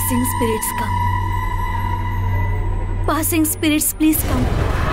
Passing spirits come. Passing spirits, please come.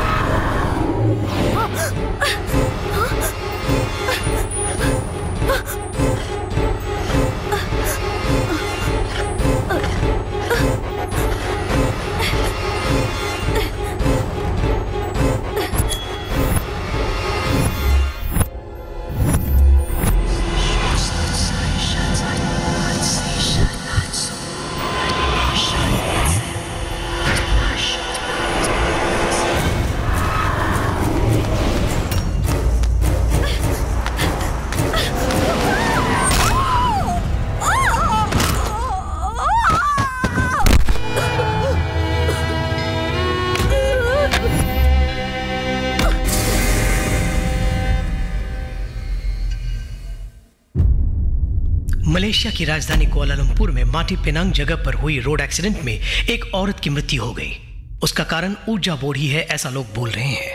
Malaysia की राजधानी Kuala Lumpur में माटी पेनांग जगह पर हुई रोड एक्सीडेंट में एक औरत की मृत्यु हो गई। उसका कारण ऊर्जा बोर्ड ही है, ऐसा लोग बोल रहे हैं।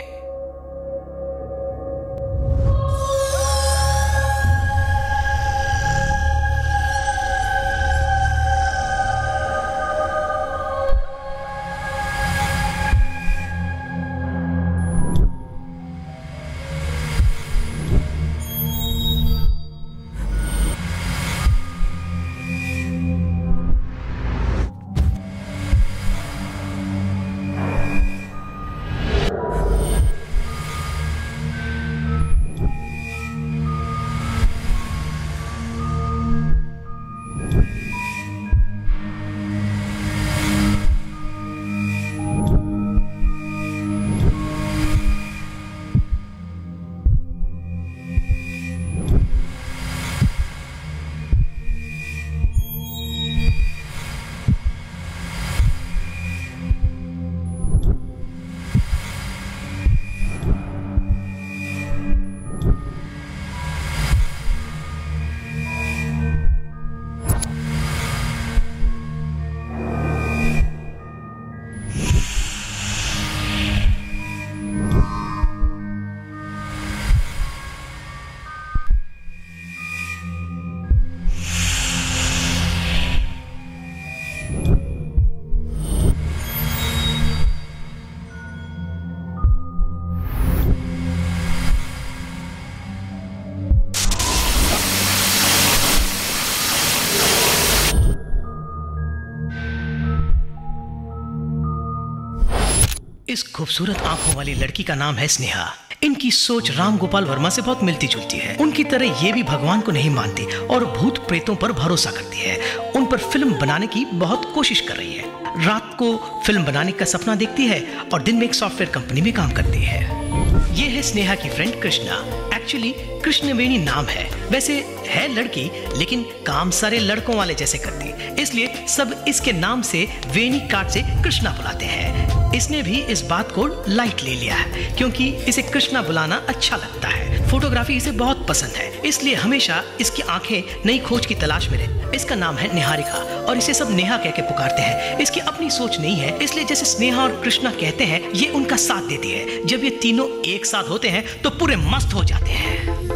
इस खूबसूरत आंखों वाली लड़की का नाम है स्नेहा। इनकी सोच राम गोपाल वर्मा से बहुत मिलती जुलती है। उनकी तरह ये भी भगवान को नहीं मानती और भूत प्रेतों पर भरोसा करती है। उन पर फिल्म बनाने की बहुत कोशिश कर रही है। रात को फिल्म बनाने का सपना देखती है और दिन में एक सॉफ्टवेयर कंपनी में काम करती है। ये है स्नेहा की फ्रेंड कृष्णा। एक्चुअली कृष्णवेणी नाम है। वैसे है लड़की, लेकिन काम सारे लड़कों वाले जैसे करती, इसलिए सब इसके नाम से वेणी काट से कृष्णा बुलाते हैं। इसने भी इस बात को लाइट ले लिया है, क्योंकि इसे कृष्णा बुलाना अच्छा लगता है। फोटोग्राफी इसे बहुत पसंद है, इसलिए हमेशा इसकी आंखें नई खोज की तलाश में रहती। इसका नाम है निहारिका और इसे सब नेहा कह के पुकारते हैं। इसकी अपनी सोच नहीं है, इसलिए जैसे स्नेहा और कृष्णा कहते हैं, ये उनका साथ देती है। जब ये तीनों एक साथ होते हैं तो पूरे मस्त हो जाते हैं।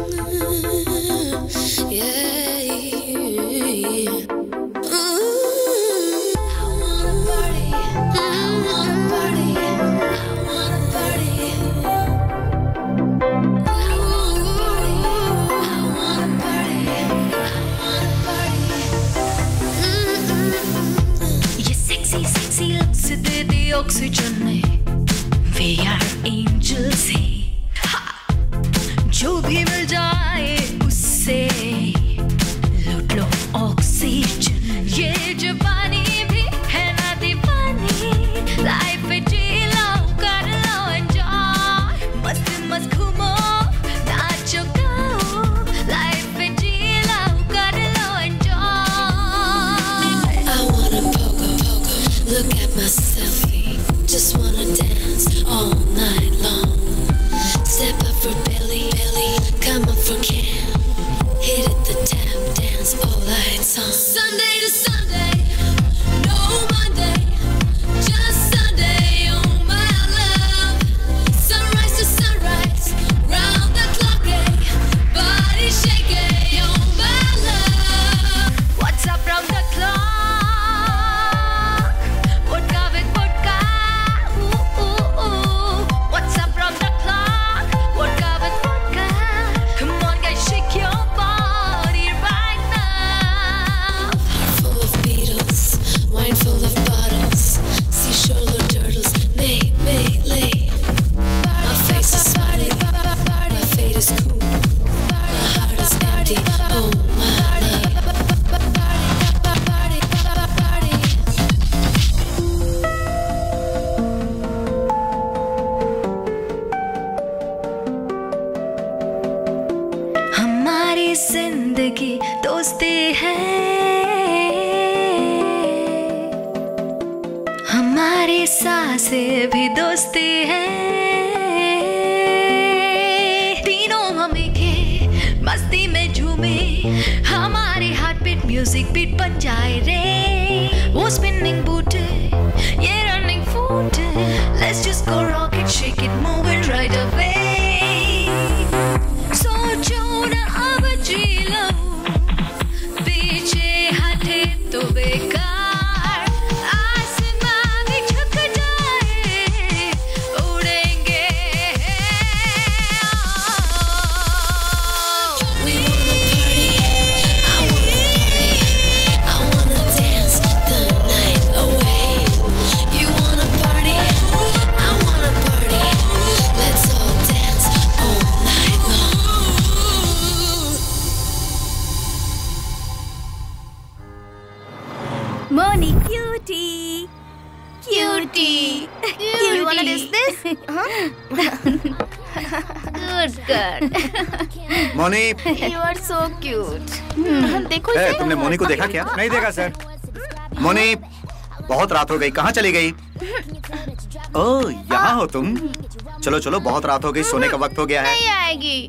ऑक्सीजन वे आर एंजल्स जो भी मिल जाए उससे लूट लो ऑक्सीजन। ये जवानी भी है ना दीवानी, लाइफ पे जी लो, कर लो एंजॉय, मस्त मस्त घूमो नाचो गाओ, लाइफ पे जी लो, कर लो enjoy. I wanna pogo, look at myself. Just wanna dance all night long. Step up for belly, come up for camp. Hit it the tap dance all night song. Sunday to Sunday, no Monday, just Sunday, oh my love. Sunrise to sunrise, round the clock, body shaking, oh my love. What's up round the clock? दोस्ती है, हमारी सांसें भी दोस्ती है, तीनों हम एक हैं, मस्ती में झूमे, हमारे हार्ट बीट म्यूजिक बीट बन जाए रे, वो स्पिनिंग बूट ये running foot, let's just go rock it, shake it, move it right away, सोचो ना अब जी लो, पीछे हटे तो बेकार, आसमां भी झुक जाए, उड़ेंगे। We wanna party, I wanna dance the night away. You wanna party, I wanna party, let's all dance all night long. Moni, cutie. Cutie. You wanna diss this? Good. Moni, You are so cute. देखो ए, इसे। तुमने मोनी को देखा क्या? नहीं देखा sir. Moni, बहुत रात हो गई, कहाँ चली गई? ओह, यहाँ हो तुम? चलो चलो, बहुत रात हो गई, सोने का वक्त हो गया है। नहीं आएगी।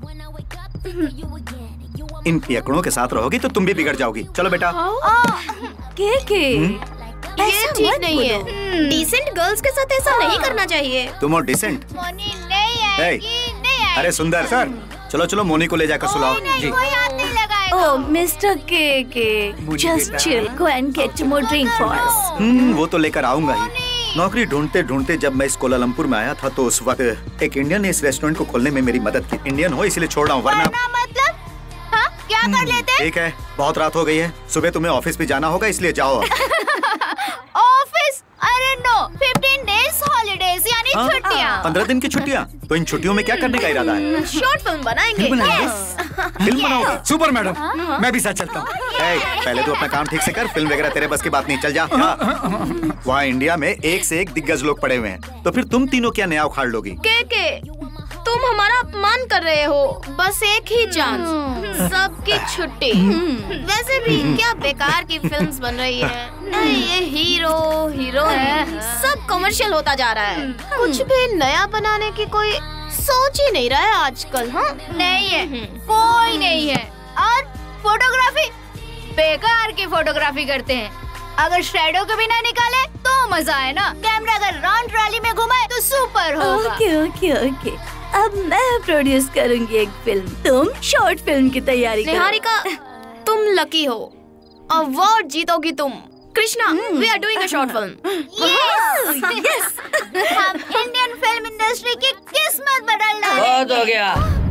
इन पियकड़ों के साथ रहोगी तो तुम भी बिगड़ जाओगी। चलो बेटा। के ये ठीक नहीं है। डिसेंट गर्ल्स के साथ ऐसा नहीं करना चाहिए। तुम और डिसेंट। मोनी नहीं आएगी, नहीं आएगी। अरे सुंदर सर, चलो चलो मोनी को ले जाकर सुलाओ। नहीं, कोई हाथ नहीं लगाएगा। Oh, Mr. K. Just chill. Go and get more drink for us. वो तो लेकर आऊंगा ही। नौकरी ढूंढते ढूंढते जब मैं इस कोलालमपुर में आया था तो उस वक्त एक इंडियन ने इस रेस्टोरेंट को खोलने में मेरी मदद की। इंडियन हो इसलिए छोड़ रहा हूँ, वरना मतलब? हाँ, क्या कर लेते? ठीक है, बहुत रात हो गई है, सुबह तुम्हें ऑफिस भी जाना होगा इसलिए जाओ। ऑफिस? अरे नो, 15 days holidays यानी छुट्टियाँ। 15 दिन की छुट्टियाँ? तो इन छुट्टियों में क्या करने का इरादा है? शॉर्ट फिल्म बनाएंगे। फिल्म बनाओगे? सुपर मैडम, मैं भी साथ चलता हूँ। पहले तो अपना काम ठीक से कर, फिल्म वगैरह तेरे बस की बात नहीं, चल जा। वहाँ इंडिया में एक से एक दिग्गज लोग पड़े हुए हैं, तो फिर तुम तीनों क्या नया उखाड़ लोगी? के तुम हमारा अपमान कर रहे हो। बस एक ही चांस, सबकी छुट्टी। वैसे भी क्या बेकार की फिल्म्स बन रही है। ये हीरो हीरोइन सब कमर्शियल होता जा रहा है। कुछ भी नया बनाने की कोई सोच ही नहीं रहा है आजकल। हाँ, नहीं है, कोई नहीं है। और फोटोग्राफी, बेकार की फोटोग्राफी करते हैं। अगर शैडो को भी ना निकाले तो मजा है ना। कैमरा अगर राउंड ट्रॉली में घुमाए तो सुपर होगा। ओके। अब मैं प्रोड्यूस करूंगी एक फिल्म, तुम शॉर्ट फिल्म की तैयारी करो। निहारिका, तुम लकी हो, अवार्ड जीतोगी तुम। Krishna, we are doing a short film. Yes, हम इंडियन फिल्म इंडस्ट्री की किस्मत बदलना है। बहुत हो गया।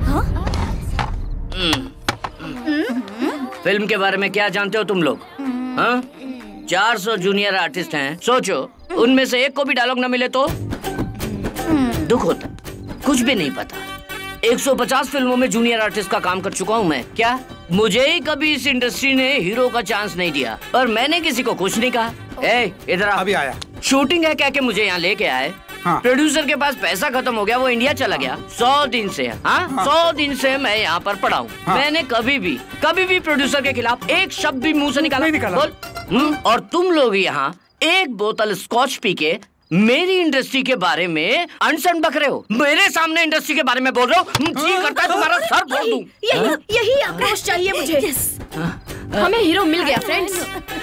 फिल्म के बारे में क्या जानते हो तुम लोग? हाँ? 400 जूनियर आर्टिस्ट हैं। सोचो, उनमें से एक को भी डायलॉग न मिले तो दुख होता। कुछ भी नहीं पता। 150 फिल्मों में जूनियर आर्टिस्ट का काम कर चुका हूँ मैं। क्या मुझे ही कभी इस इंडस्ट्री ने हीरो का चांस नहीं दिया, और मैंने किसी को कुछ नहीं कहा। इधर अभी आया। शूटिंग है कह के मुझे यहाँ लेके आए। हाँ। प्रोड्यूसर के पास पैसा खत्म हो गया, वो इंडिया चला गया। 100 दिन से 100 दिन से मैं यहाँ पर पड़ा हूँ। हाँ। मैंने कभी भी प्रोड्यूसर के खिलाफ एक शब्द भी मुंह से नहीं निकाला। बोल। और तुम लोग यहाँ एक बोतल स्कॉच पी के मेरी इंडस्ट्री के बारे में अनसन बक रहे हो। मेरे सामने इंडस्ट्री के बारे में बोल रहे हो। जी करता है तुम्हारा सर फोड़ दूं। यही आक्रोश चाहिए मुझे। हमें हीरो मिल गया फ्रेंड्स।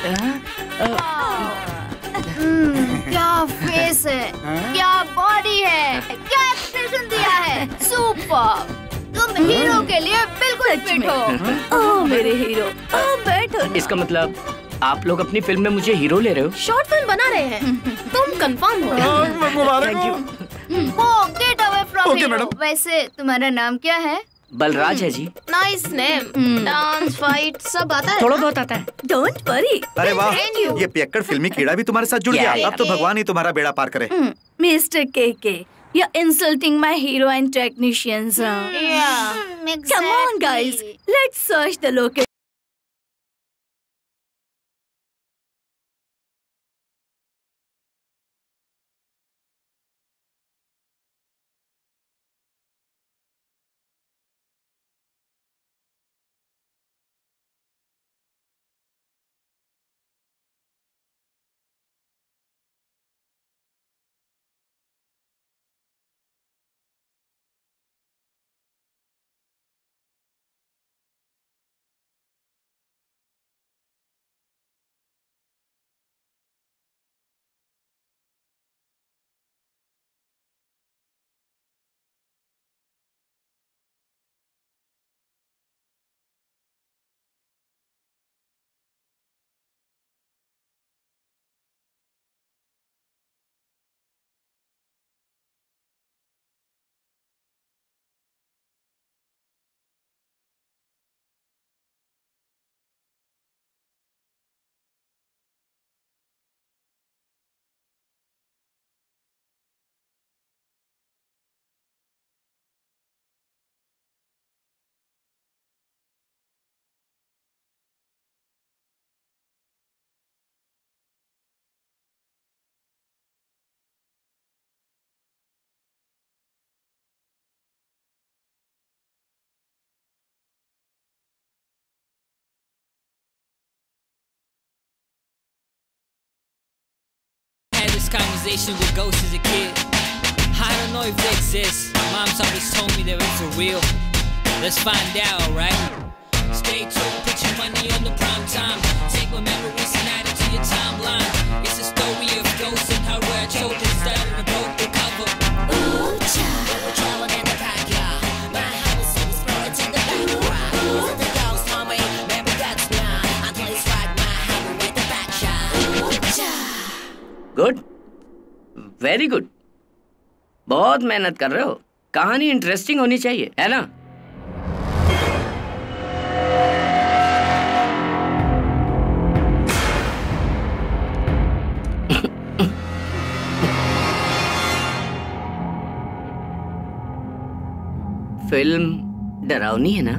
क्या फेस है, क्या बॉडी है, क्या एक्सप्रेशन दिया है, सुपर। तुम हीरो के लिए बिल्कुल फिट हो। ओह मेरे हीरो, बैठो ना। इसका मतलब आप लोग अपनी फिल्म में मुझे हीरो ले रहे हो? शॉर्ट फिल्म बना रहे हैं, तुम कंफर्म हो? Thank you. वो get away from Okay, madam. वैसे तुम्हारा नाम क्या है? बलराज है जी। Nice name. डांस फाइट सब आता है? थोड़ा बहुत आता है। Don't worry. अरे वाह, Thank you. ये पियक्कड़ फिल्मी कीड़ा भी तुम्हारे साथ जुड़ गया। Yeah, अब तो भगवान ही तुम्हारा बेड़ा पार करे। मिस्टर के, you're insulting my hero and technicians. Yeah, Come on guys, let's search the location. Last conversation with ghosts as a kid. I don't know if they exist. Mom's always told me they're for real. Let's find out, right? Stay tuned, put your money on the prime time. Take my memories and add it to your timeline. It's a story of ghosts and how rare children started to broke the cover. Ooh, child, we're traveling in the backyard. My house is brought to the background. Is it the ghost, mommy? Maybe that's not. Until it's right, my house with the back child. Ooh, child. Good, very good. बहुत मेहनत कर रहे हो। कहानी interesting होनी चाहिए, है ना? फिल्म डरावनी है ना?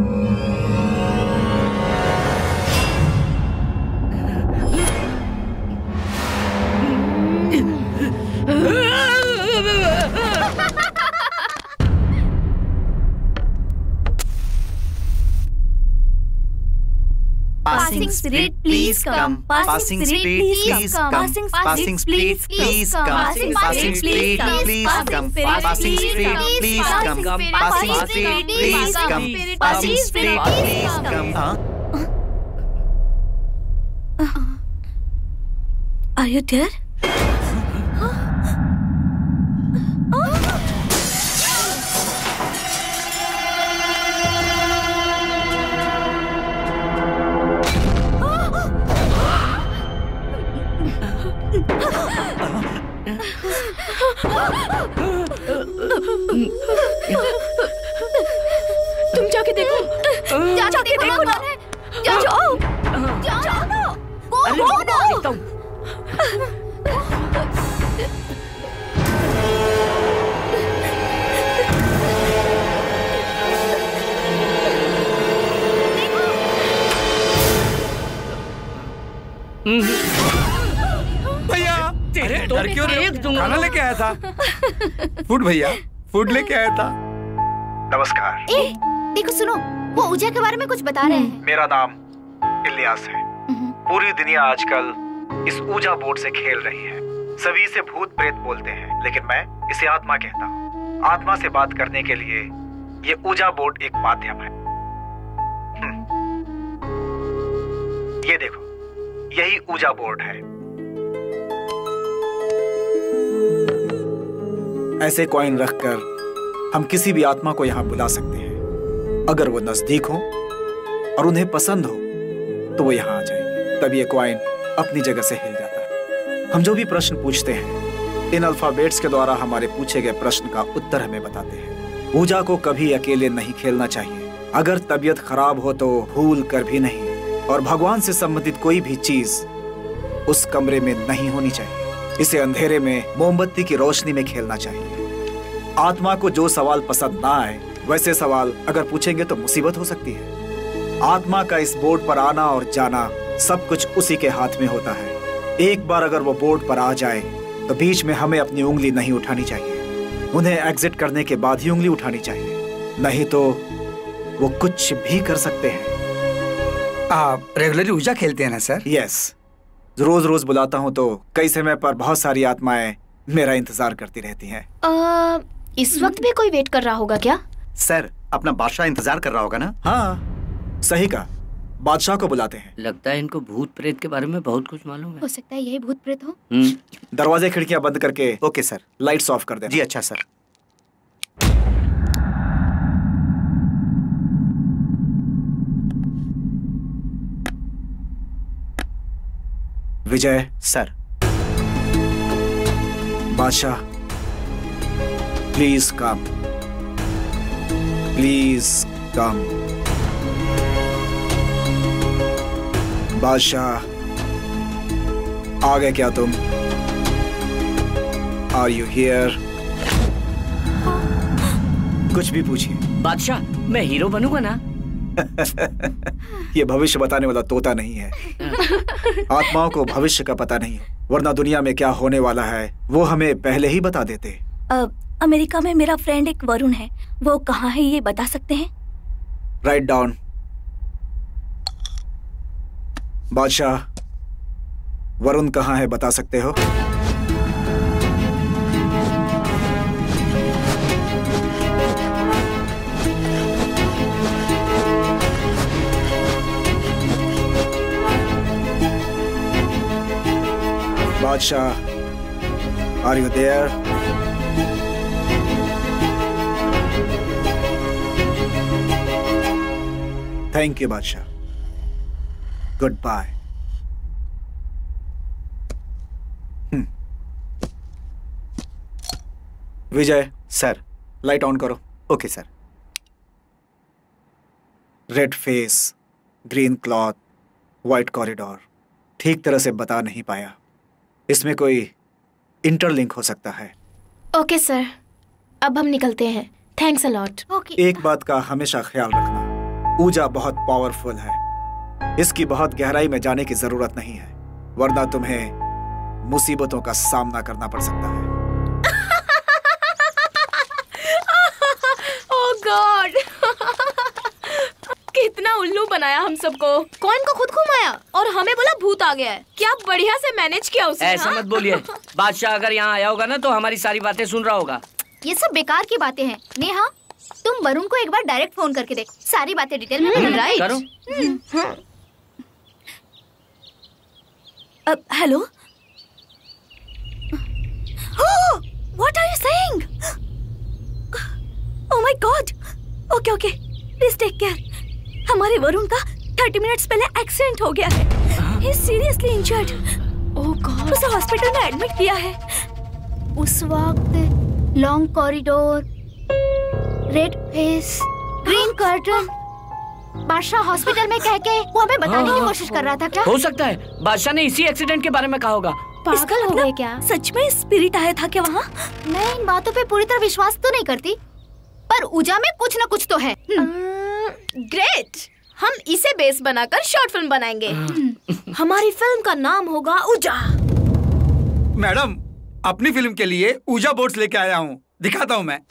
Passing spirit, please come. Passing spirit, please come. Passing spirit, please come. Passing spirit, please come. Passing spirit, please come. Passing spirit, please come. Passing spirit, please come. Are you there? तुम जाके देखो, जाके देखो ना, जाओ, go ना। भैया, अरे डर क्यों रहे हो? खाना लेके आया था। फूड भैया, फूड लेके आया था। नमस्कार। देखो सुनो, वो ऊजा के बारे में कुछ बता रहे हैं। मेरा नाम इलियास है। पूरी दुनिया आजकल इस ऊजा बोर्ड से खेल रही है। सभी इसे भूत प्रेत बोलते हैं, लेकिन मैं इसे आत्मा कहता हूँ। आत्मा से बात करने के लिए ये ऊजा बोर्ड एक माध्यम है। ये देखो, यही ऊजा बोर्ड है। ऐसे कॉइन रखकर हम किसी भी आत्मा को यहाँ बुला सकते हैं। अगर वो नजदीक हो और उन्हें पसंद हो तो वो यहाँ आ जाएंगे। तब ये कॉइन अपनी जगह से हिल जाता है। हम जो भी प्रश्न पूछते हैं, इन अल्फाबेट्स के द्वारा हमारे पूछे गए प्रश्न का उत्तर हमें बताते हैं। ऊजा को कभी अकेले नहीं खेलना चाहिए। अगर तबीयत खराब हो तो भूल कर भी नहीं, और भगवान से संबंधित कोई भी चीज उस कमरे में नहीं होनी चाहिए। इसे अंधेरे में मोमबत्ती की रोशनी में खेलना चाहिए। आत्मा को जो सवाल पसंद ना आए वैसे सवाल अगर पूछेंगे तो मुसीबत हो सकती है। आत्मा का इस बोर्ड पर आना और जाना सब कुछ उसी के हाथ में होता है। एक बार अगर वो बोर्ड पर आ जाए तो बीच में हमें अपनी उंगली नहीं उठानी चाहिए। उन्हें एग्जिट करने के बाद ही उंगली उठानी चाहिए, नहीं तो वो कुछ भी कर सकते हैं। आप रेगुलरली ऊजा खेलते हैं ना सर? यस, रोज रोज बुलाता हूँ तो कई समय पर बहुत सारी आत्माएं मेरा इंतजार करती रहती हैं। इस वक्त भी कोई वेट कर रहा होगा क्या? सर, अपना बादशाह इंतजार कर रहा होगा ना? हाँ, सही कहा, बादशाह को बुलाते हैं। लगता है इनको भूत प्रेत के बारे में बहुत कुछ मालूम है। हो सकता है यही भूत प्रेत हो। दरवाजे खिड़कियां बंद करके। Okay sir. लाइट्स ऑफ कर दें। जी अच्छा sir. Vijay sir. Badshah, please come, please come. Badshah, आ गए क्या तुम? Are you here? कुछ भी पूछिए। बादशाह, मैं हीरो बनूंगा ना? ये भविष्य बताने वाला तोता नहीं है। आत्माओं को भविष्य का पता नहीं है, वरना दुनिया में क्या होने वाला है वो हमें पहले ही बता देते। अमेरिका में मेरा फ्रेंड एक वरुण है, वो कहाँ है ये बता सकते हैं? Write down. बादशाह, वरुण कहाँ है बता सकते हो? Badshah, are you there? Thank you Badshah, good bye. Vijay sir. Light on करो। Okay sir. Red face, green cloth, white corridor, ठीक तरह से बता नहीं पाया। इसमें कोई इंटरलिंक हो सकता है। ओके सर, अब हम निकलते हैं। Thanks a lot. ओके। एक बात का हमेशा ख्याल रखना, ऊजा बहुत पावरफुल है। इसकी बहुत गहराई में जाने की जरूरत नहीं है, वरना तुम्हें मुसीबतों का सामना करना पड़ सकता है। ओह गॉड, कितना उल्लू बनाया हम सबको। कौन को खुद घुमाया और हमें बोला भूत आ गया है। क्या बढ़िया से मैनेज किया उसने। ऐसा मत बोलिए, बादशाह अगर यहाँ आया होगा ना तो हमारी सारी बातें सुन रहा होगा। ये सब बेकार की बातें हैं। नेहा, तुम वरुण को एक बार डायरेक्ट फोन करके देख, सारी बातें डिटेल में बता। राइट करो। Hello, what are you saying? Oh my god. Okay okay, please take care. हमारे वरुण का 30 मिनट्स पहले एक्सीडेंट हो गया है। He is seriously injured. Oh god, उसे हॉस्पिटल में एडमिट किया है। उस वक्त long corridor, red face, green curtain, Badshah hospital में कह के वो हमें बताने की कोशिश कर रहा था। क्या हो सकता है बादशाह ने इसी एक्सीडेंट के बारे में कहा होगा। पागल हो गए क्या? सच में स्पिरिट आया था क्या वहाँ? मैं इन बातों पे पूरी तरह विश्वास तो नहीं करती, पर ऊजा में कुछ न कुछ तो है। ग्रेट, हम इसे बेस बनाकर शॉर्ट फिल्म बनाएंगे। हमारी फिल्म का नाम होगा ऊजा। मैडम, अपनी फिल्म के लिए ऊजा बोर्ड्स लेके आया हूँ, दिखाता हूँ मैं।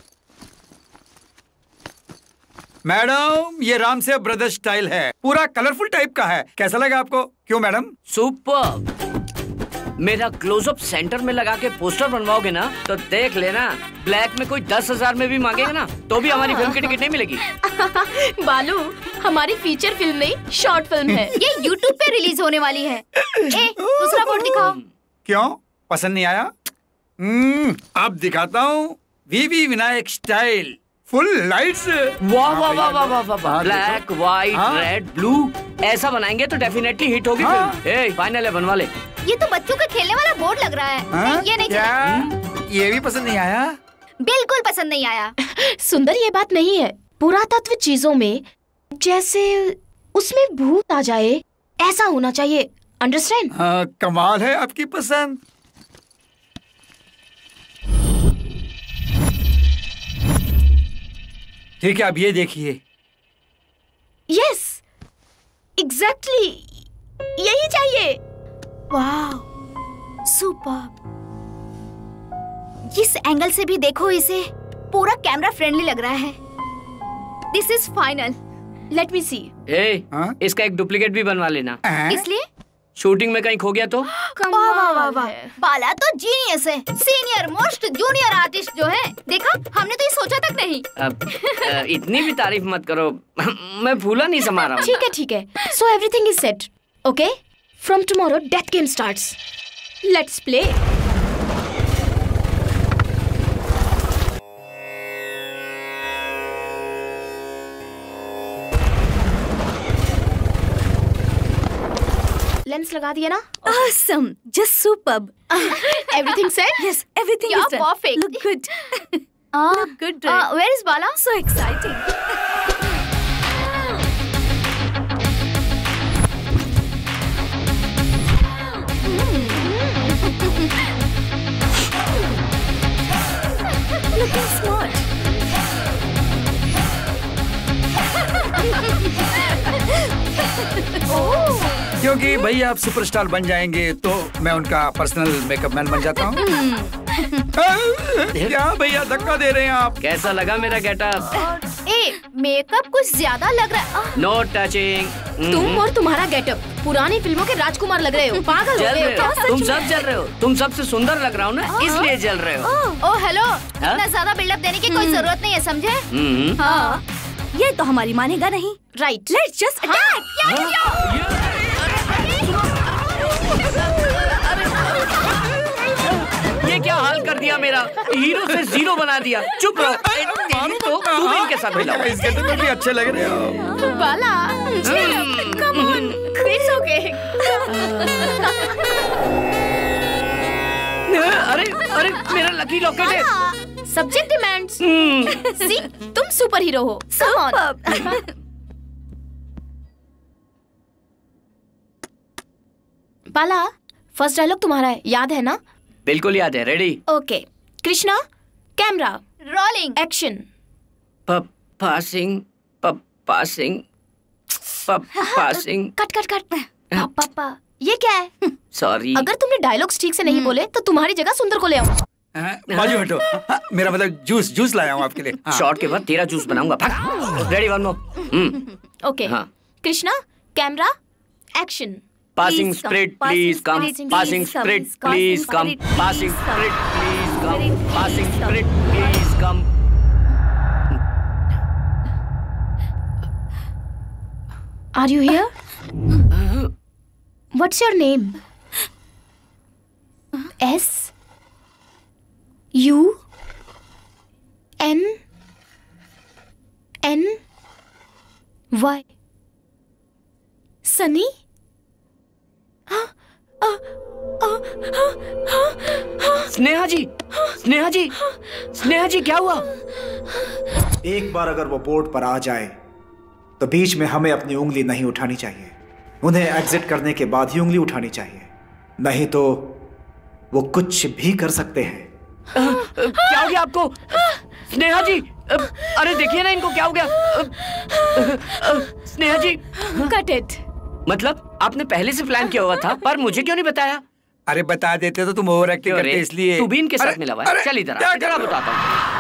मैडम, ये राम से ब्रदर्स स्टाइल है, पूरा कलरफुल टाइप का है। कैसा लगा आपको? क्यों मैडम? सुपर। मेरा क्लोजअप सेंटर में लगा के पोस्टर बनवाओगे ना तो देख लेना, ब्लैक में कोई 10,000 में भी मांगेगा ना तो भी हमारी फिल्म की टिकट नहीं मिलेगी। बालू, हमारी फीचर फिल्म नहीं शॉर्ट फिल्म है। ये YouTube पे रिलीज होने वाली है। दूसरा बोर्ड दिखाओ। क्यों, पसंद नहीं आया? अब दिखाता हूँ V V Vinayak style, full lights. वाह वाह वाह वाह वाह वाह, ब्लैक व्हाइट रेड ब्लू, ऐसा बनाएंगे तो डेफिनेटली हिट होगी फिल्म। फाइनल है, बनवा ले। ये तो बच्चों के खेलने वाला बोर्ड लग रहा है। ये नहीं क्या? ये भी पसंद नहीं आया? बिल्कुल पसंद नहीं आया। सुंदर, ये बात नहीं है। पुरातत्व चीजों में जैसे उसमें भूत आ जाए, ऐसा होना चाहिए। अंडरस्टैंड? कमाल है आपकी पसंद। ठीक है, अब ये देखिए। यस, एग्जैक्टली, यही चाहिए। वाह, सुपर। इस एंगल से भी देखो इसे, पूरा कैमरा फ्रेंडली लग रहा है। This is final. Let me see. इसका एक डुप्लीकेट भी बनवा लेना। इसलिए शूटिंग में कहीं खो गया तो? वाह वाह वाह वाह, बाला तो जीनियस है, सीनियर मोस्ट जूनियर आर्टिस्ट जो है। देखा, हमने तो ये सोचा तक नहीं। अब इतनी भी तारीफ मत करो, मैं फूला नहीं समा रहा हूँ। ठीक है ठीक है, so everything is set. Okay, from tomorrow death game starts. Let's play. Lens लगा दिया ना? Awesome, just superb. Everything set? Yes, everything Yeah, is done. perfect. Look good. Look good. Where is Bala? So exciting. Looking smart. क्योंकि भैया आप superstar बन जाएंगे तो मैं उनका पर्सनल मेकअप मैन बन जाता हूँ। क्या भैया धक्का दे रहे हैं आप? कैसा लगा मेरा गेटअप? मेकअप कुछ ज्यादा लग रहा है। No touching. तुम और तुम्हारा गेटअप पुरानी फिल्मों के राजकुमार लग रहे हो। पागल हो जल गए रहे हो? हो, तुम सब जल रहे हो। तुम सबसे सुंदर लग रहा हूँ ना, इसलिए जल रहे हो। ओ हेलो, इतना ज्यादा बिल्डअप देने की कोई जरूरत नहीं है, समझे? हाँ, ये तो हमारी मानेगा नहीं। Right, let's just attack. तुमने क्या हाल कर दिया मेरा, हीरो से जीरो बना दिया। चुप रहो, तू भी इनके साथ मिला। इसके तो भी अच्छे लग रहे हो। बाला, come on, it's okay. अरे मेरा लकी लॉकेट है। Subject demands. सी, तुम सुपर हीरो हो। Come on. Bala, first dialogue तुम्हारा है, याद है ना? बिल्कुल याद है। Ready? Okay. Krishna, camera rolling, action. Passing cut. पापा, ये क्या है? सॉरी। अगर तुमने डायलॉग्स ठीक से नहीं बोले तो तुम्हारी जगह सुंदर को ले आऊं। बाजू हटो। मेरा मतलब जूस लाया हूँ आपके लिए। शॉट के बाद तेरा जूस बनाऊंगा। Ready, one more. Okay. Krishna, camera, action. Passing spirit, please come. Passing spirit, please come. Passing spirit, please come. Passing spirit, please come. Are you here? What's your name? S U N N Y. Sunny? Sneha ji क्या हुआ? एक बार अगर वो board पर आ जाए तो बीच में हमें अपनी उंगली नहीं उठानी चाहिए। उन्हें एग्जिट करने के बाद ही उंगली उठानी चाहिए, नहीं तो वो कुछ भी कर सकते हैं। क्या हो गया आपको? स्नेहा जी, अरे देखिए ना इनको क्या हो गया। Sneha ji, cut it. मतलब आपने पहले से प्लान किया हुआ था पर मुझे क्यों नहीं बताया? अरे बता देते तो तुम ओवर एक्टिंग करते इसलिए। तू भी इनके साथ मिला हुआ है। चल इधर आ, बताता हूँ।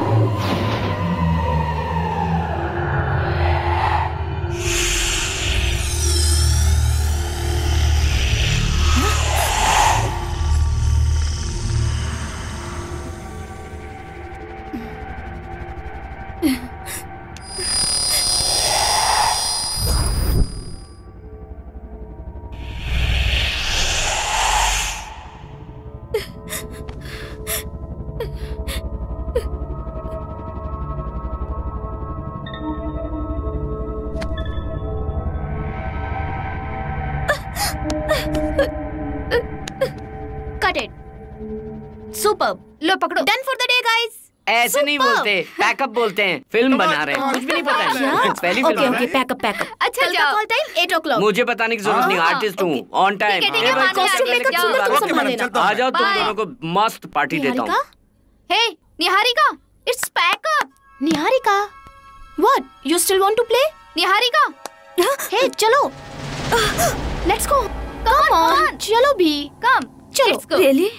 लो पकड़ो। Done for the day, guys. ऐसे नहीं बोलते, पैकअप बोलते हैं। फिल्म बना रहे हैं, कुछ भी नहीं पता है। पहली फिल्म है। Okay, pack up. अच्छा जाओ। Call time 8 o'clock। मुझे बताने की जरूरत नहीं, आर्टिस्ट हूँ, ऑन टाइम। कॉस्ट्यूम मेकअप सुंदर तुम संभाल लेना। आ जाओ, तुम दोनों को मस्त पार्टी देता हूँ। Hey Niharika, it's pack up. Niharika, what? You still want to play? Niharika, hey चलो, let's go. Come on, चलो भी, come, चलो। Really?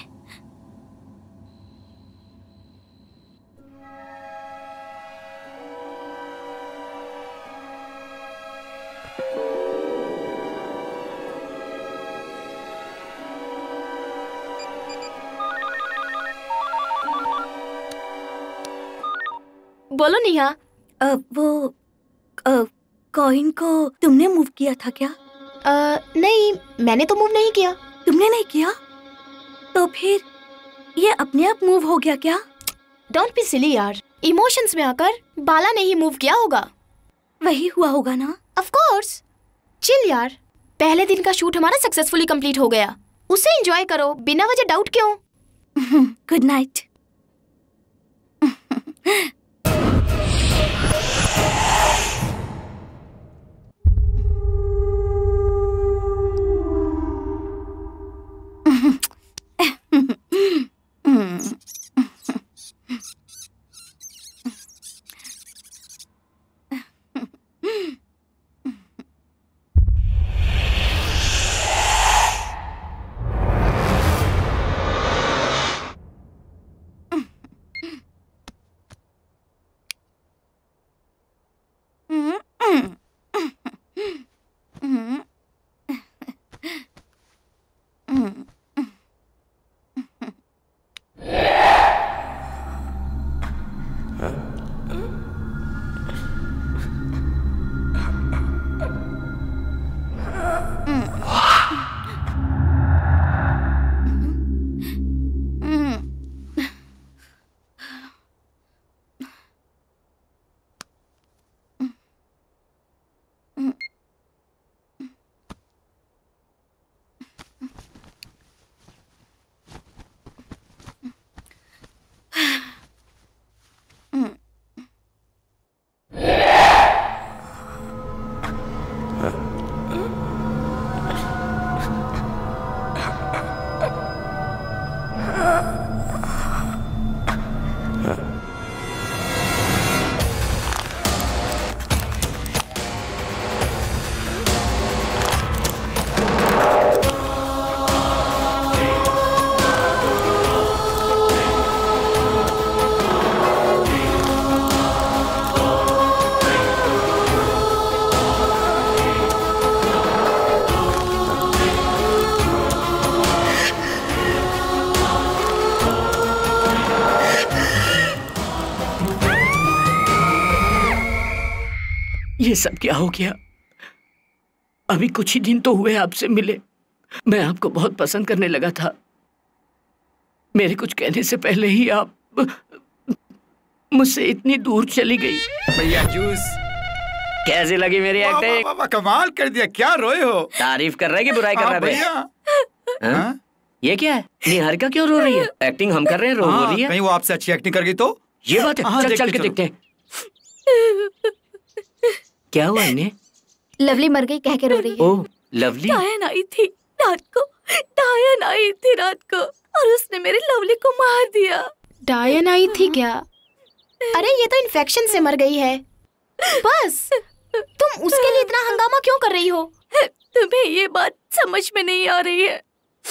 बोलो निहा। वो कॉइन को तुमने मूव किया था क्या? नहीं, मैंने तो मूव नहीं किया। तुमने नहीं किया? तो फिर ये अपने आप मूव हो गया क्या? डोंट बी सिली यार, इमोशंस में आकर बाला ने ही मूव किया होगा। वही हुआ होगा ना? Of course. चिल यार, पहले दिन का शूट हमारा सक्सेसफुली कंप्लीट हो गया, उसे एंजॉय करो, बिना वजह डाउट क्यों। Good night. ये सब क्या हो गया? अभी कुछ ही दिन तो हुए आपसे मिले, मैं आपको बहुत पसंद करने लगा था। मेरे कुछ कहने से पहले ही आप मुझसे इतनी दूर चली गई। भैया जूस कैसी लगी मेरी एक्टिंग? वाह, कमाल कर दिया। क्या रोए हो? तारीफ कर रहा है कि बुराई कर रहा है? भैया ये क्या है? निहारिका क्यों रो रही है? एक्टिंग हम कर रहे हैं, रो रही है। कहीं वो आपसे अच्छी एक्टिंग कर गई तो? ये बात है। चल के देखते हैं। क्या हुआ इन्हें? लवली मर गई कह के रो रही है। Oh lovely. डायन आई थी रात को, डायन आई थी रात को और उसने मेरे लवली को मार दिया। डायन आई थी क्या? अरे ये तो इन्फेक्शन से मर गई है। बस तुम उसके लिए इतना हंगामा क्यों कर रही हो? तुम्हें ये बात समझ में नहीं आ रही है।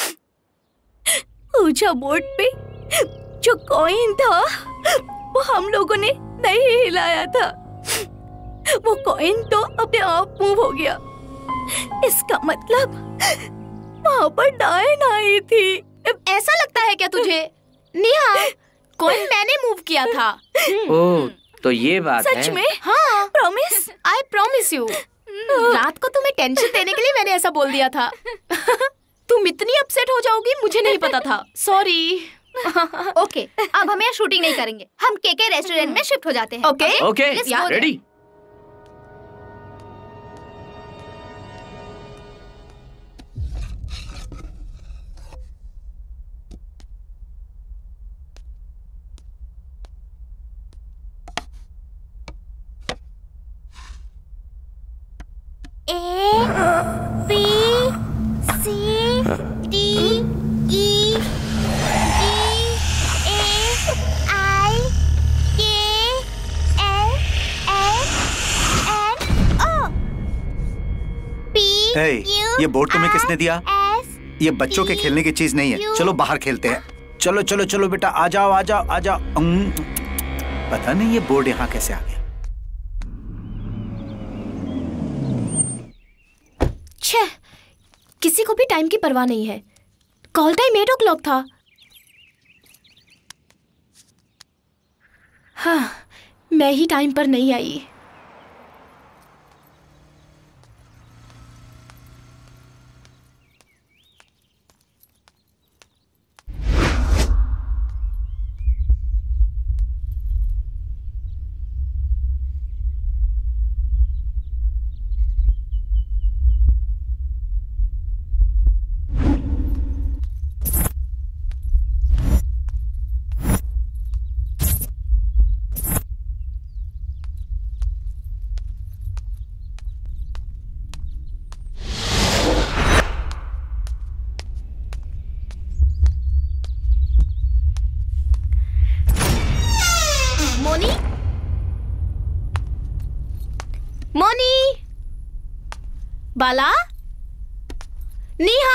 ऊंचा बोर्ड पे जो कॉइन था वो हम लोगों ने नहीं हिलाया था। वो कॉइन तो अपने आप मूव हो गया। इसका मतलब वहाँ पर डायन आई थी। ऐसा लगता है क्या तुझे? नेहा, कॉइन मैंने मूव किया था। ओह तो ये बात है। सच में? हाँ प्रॉमिस, आई प्रॉमिस यू। रात को तुम्हें टेंशन देने के लिए मैंने ऐसा बोल दिया था। तुम इतनी अपसेट हो जाओगी मुझे नहीं पता था। सॉरी। ओके, अब हम यहाँ शूटिंग नहीं करेंगे, हम केके रेस्टोरेंट में शिफ्ट हो जाते हैं। Okay okay ready. ये बोर्ड तुम्हें किसने दिया? ये बच्चों के खेलने की चीज नहीं है। चलो बाहर खेलते हैं। चलो चलो चलो बेटा, आ जाओ आ जाओ आ जाओ। पता नहीं ये बोर्ड यहाँ कैसे आ गया। छे, किसी को भी टाइम की परवाह नहीं है। कॉल टाइम 8 o'clock था। हाँ, मैं ही टाइम पर नहीं आई। बाला, नेहा,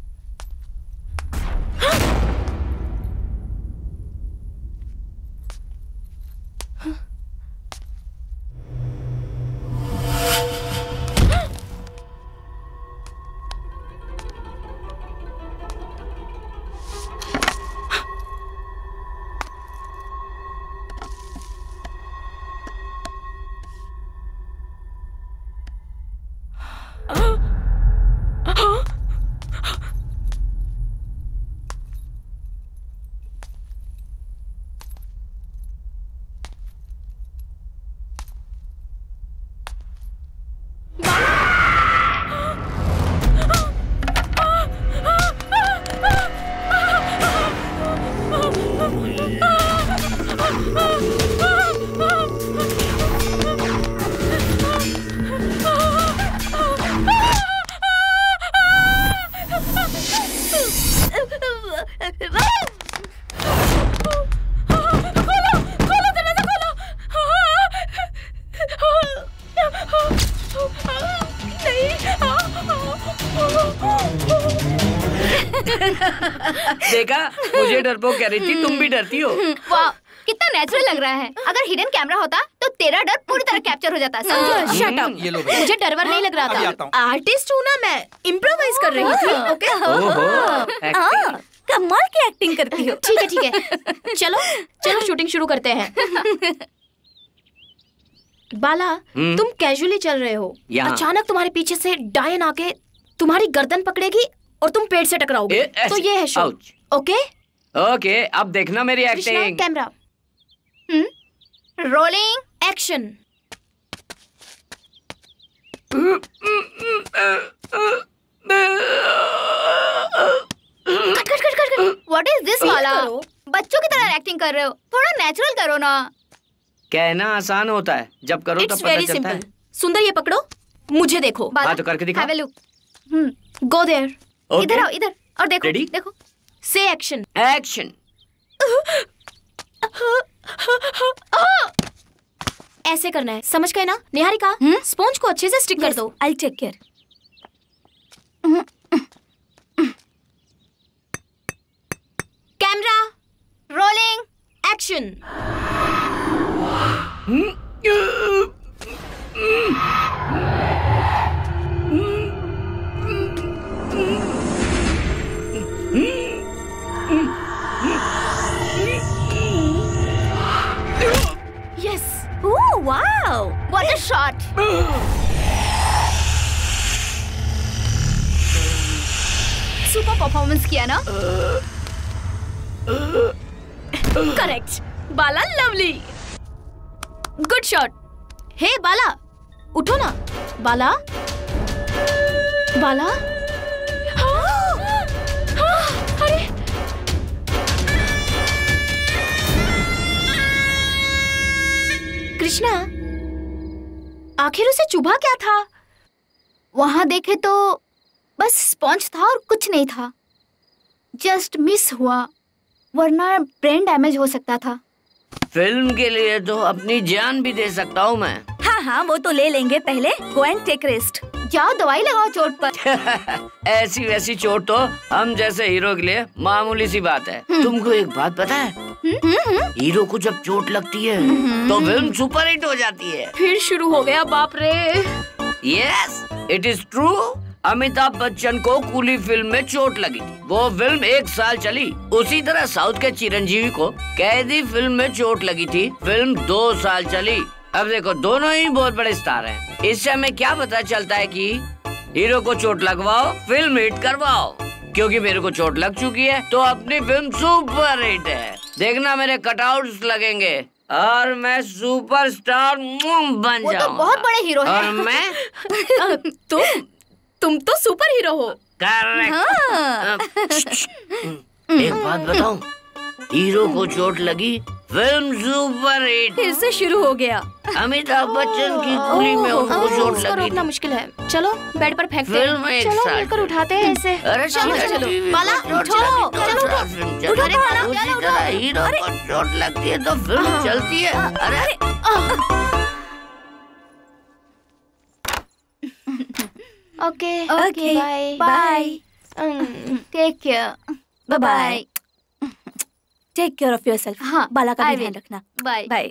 देखा, मुझे डरपोक कह रही थी, तुम भी डरती हो। वाह, कितना नेचुरल लग रहा है। अगर हिडन कैमरा होता तो तेरा डर पूरी तरह कैप्चर हो जाता। समझी? Shut up. मुझे डरवर नहीं लग रहा था। आर्टिस्ट हूँ ना मैं, इम्प्रोवाइज कर रही थी। ओके। ओहो, कमाल की एक्टिंग करती हो। ठीक है ठीक है, चलो चलो शूटिंग शुरू करते हैं। बाला, तुम कैजुअली चल रहे हो, अचानक तुम्हारे पीछे से डायन आके तुम्हारी गर्दन पकड़ेगी और तुम पेड़ से टकराओगे। तो ये है शो। ओके ओके, अब देखना मेरी acting. Camera rolling, action. What is this वाला? बच्चों की तरह एक्टिंग कर रहे हो, थोड़ा नेचुरल करो ना। कहना आसान होता है, जब करो तब पता चलता है। सुंदर, ये पकड़ो, मुझे देखो। हाँ तो करके दिखा। Have a look. Go there. इधर आओ, इधर और देखो। Ready? देखो। से एक्शन। एक्शन। ऐसे करना है, समझ गए ना? निहारिका, स्पॉन्ज को अच्छे से स्टिक कर दो। I take care. Camera rolling, action. Yes. Oh wow, what a shot. Super performance किया ना? Correct Bala, lovely, good shot. Hey Bala, उठो ना। बाला, बाला। अरे कृष्णा, आखिर उसे चुभा क्या था? वहां देखे तो बस स्पॉन्ज था और कुछ नहीं था। जस्ट मिस हुआ, वरना ब्रेन डैमेज हो सकता था। फिल्म के लिए तो अपनी जान भी दे सकता हूँ मैं। हाँ हाँ, वो तो ले लेंगे, पहले गो एंड टेक रेस्ट। जाओ दवाई लगाओ चोट पर। ऐसी वैसी चोट तो हम जैसे हीरो के लिए मामूली सी बात है। तुमको एक बात पता है? हीरो को जब चोट लगती है तो फिल्म सुपर हिट हो जाती है। फिर शुरू हो गया, बाप रे। Yes, it is true. Amitabh Bachchan को कूली फिल्म में चोट लगी थी, वो फिल्म 1 साल चली। उसी तरह साउथ के चिरंजीवी को कैदी फिल्म में चोट लगी थी, फिल्म 2 साल चली। अब देखो, दोनों ही बहुत बड़े स्टार हैं। इससे हमें क्या पता चलता है कि हीरो को चोट लगवाओ, फिल्म हिट करवाओ। क्योंकि मेरे को चोट लग चुकी है तो अपनी फिल्म सुपर हिट है। देखना मेरे कटआउट्स लगेंगे और मैं सुपरस्टार बन जाऊंगा। वो तो बहुत बड़े हीरो हैं। और मैं तुम तो सुपर हीरो हो। एक बात बताऊं, हीरो को चोट लगी, फिल्म सुपर हिट। फिर से शुरू हो गया। अमिताभ बच्चन की कूली में उनको चोट लगी। रोकना मुश्किल है। चलो बेड पर फेंकते फिल्म में हैं। एक चलो साल मिलकर उठाते हैं इसे। अरे चलो चलो बाला, उठो। चलो उठो बाला। उसी तरह हीरो को चोट लगती है तो फिल्म चलती है। अरे okay okay, bye bye. Take care. Bye bye. Take care of yourself. हाँ, बाला का I भी will. ध्यान रखना। Bye bye.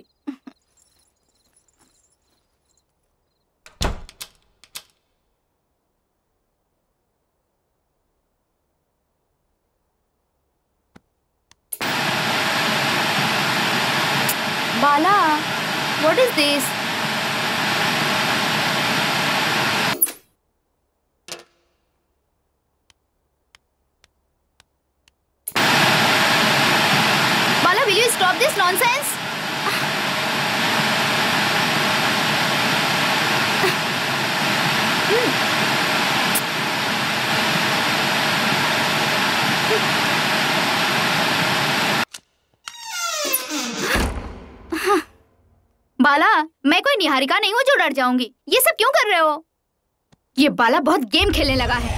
Bala, what is this? Bala, will you stop this nonsense? Bala, मैं कोई निहारिका नहीं हूँ जो डर जाऊंगी। ये सब क्यों कर रहे हो? ये बाला बहुत गेम खेलने लगा है।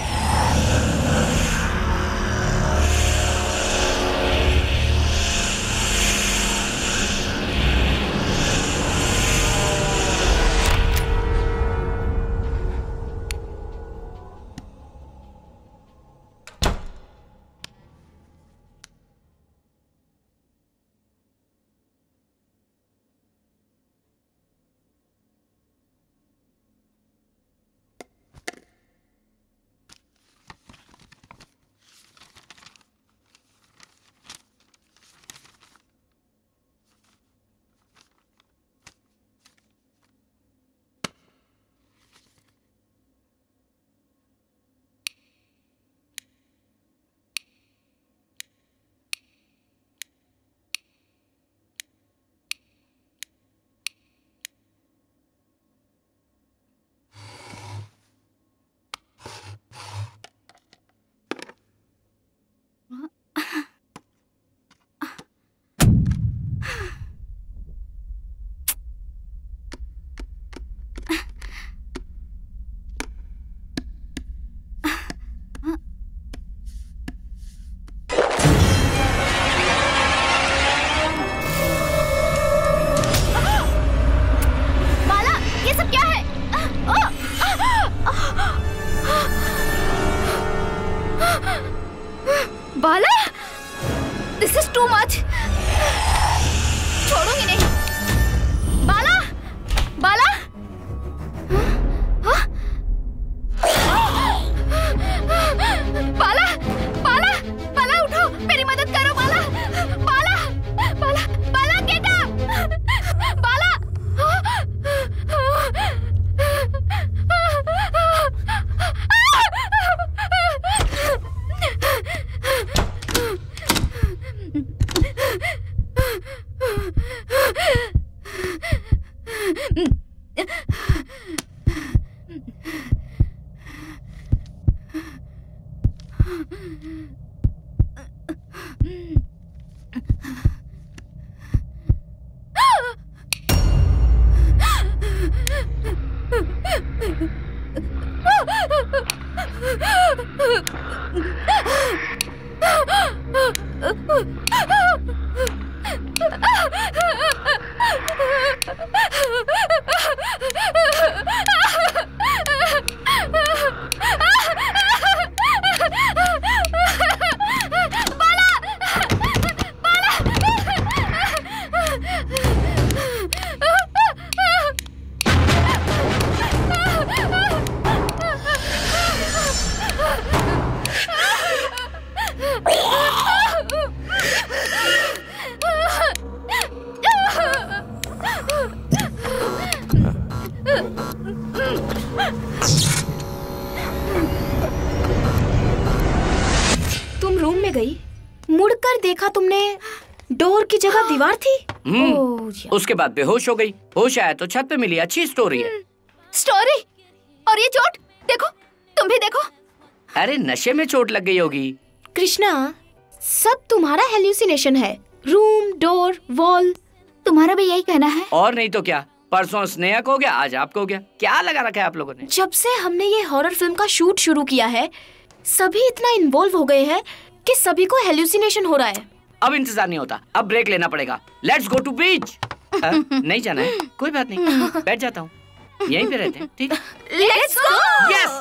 तुम रूम में गई, मुड़कर देखा तुमने डोर की जगह दीवार थी। उसके बाद बेहोश हो गई। होश आया तो छत पे मिली। अच्छी स्टोरी है। स्टोरी? और ये चोट देखो, तुम भी देखो। अरे नशे में चोट लग गई होगी। कृष्णा, सब तुम्हारा हेल्यूसिनेशन है। रूम, डोर, वॉल, तुम्हारा भी यही कहना है? और नहीं तो क्या। परसों स्नेहा को हो गया, आज आपको हो गया। क्या लगा रखा है आप लोगों ने? जब से हमने ये हॉरर फिल्म का शूट शुरू किया है, सभी इतना इन्वॉल्व हो गए हैं कि सभी को हेल्यूसिनेशन हो रहा है। अब इंतजार नहीं होता, अब ब्रेक लेना पड़ेगा। Let's go to beach. नहीं जाना है? कोई बात नहीं, बैठ जाता हूँ, यहीं पे रहते हैं। ठीक है, let's go. Yes.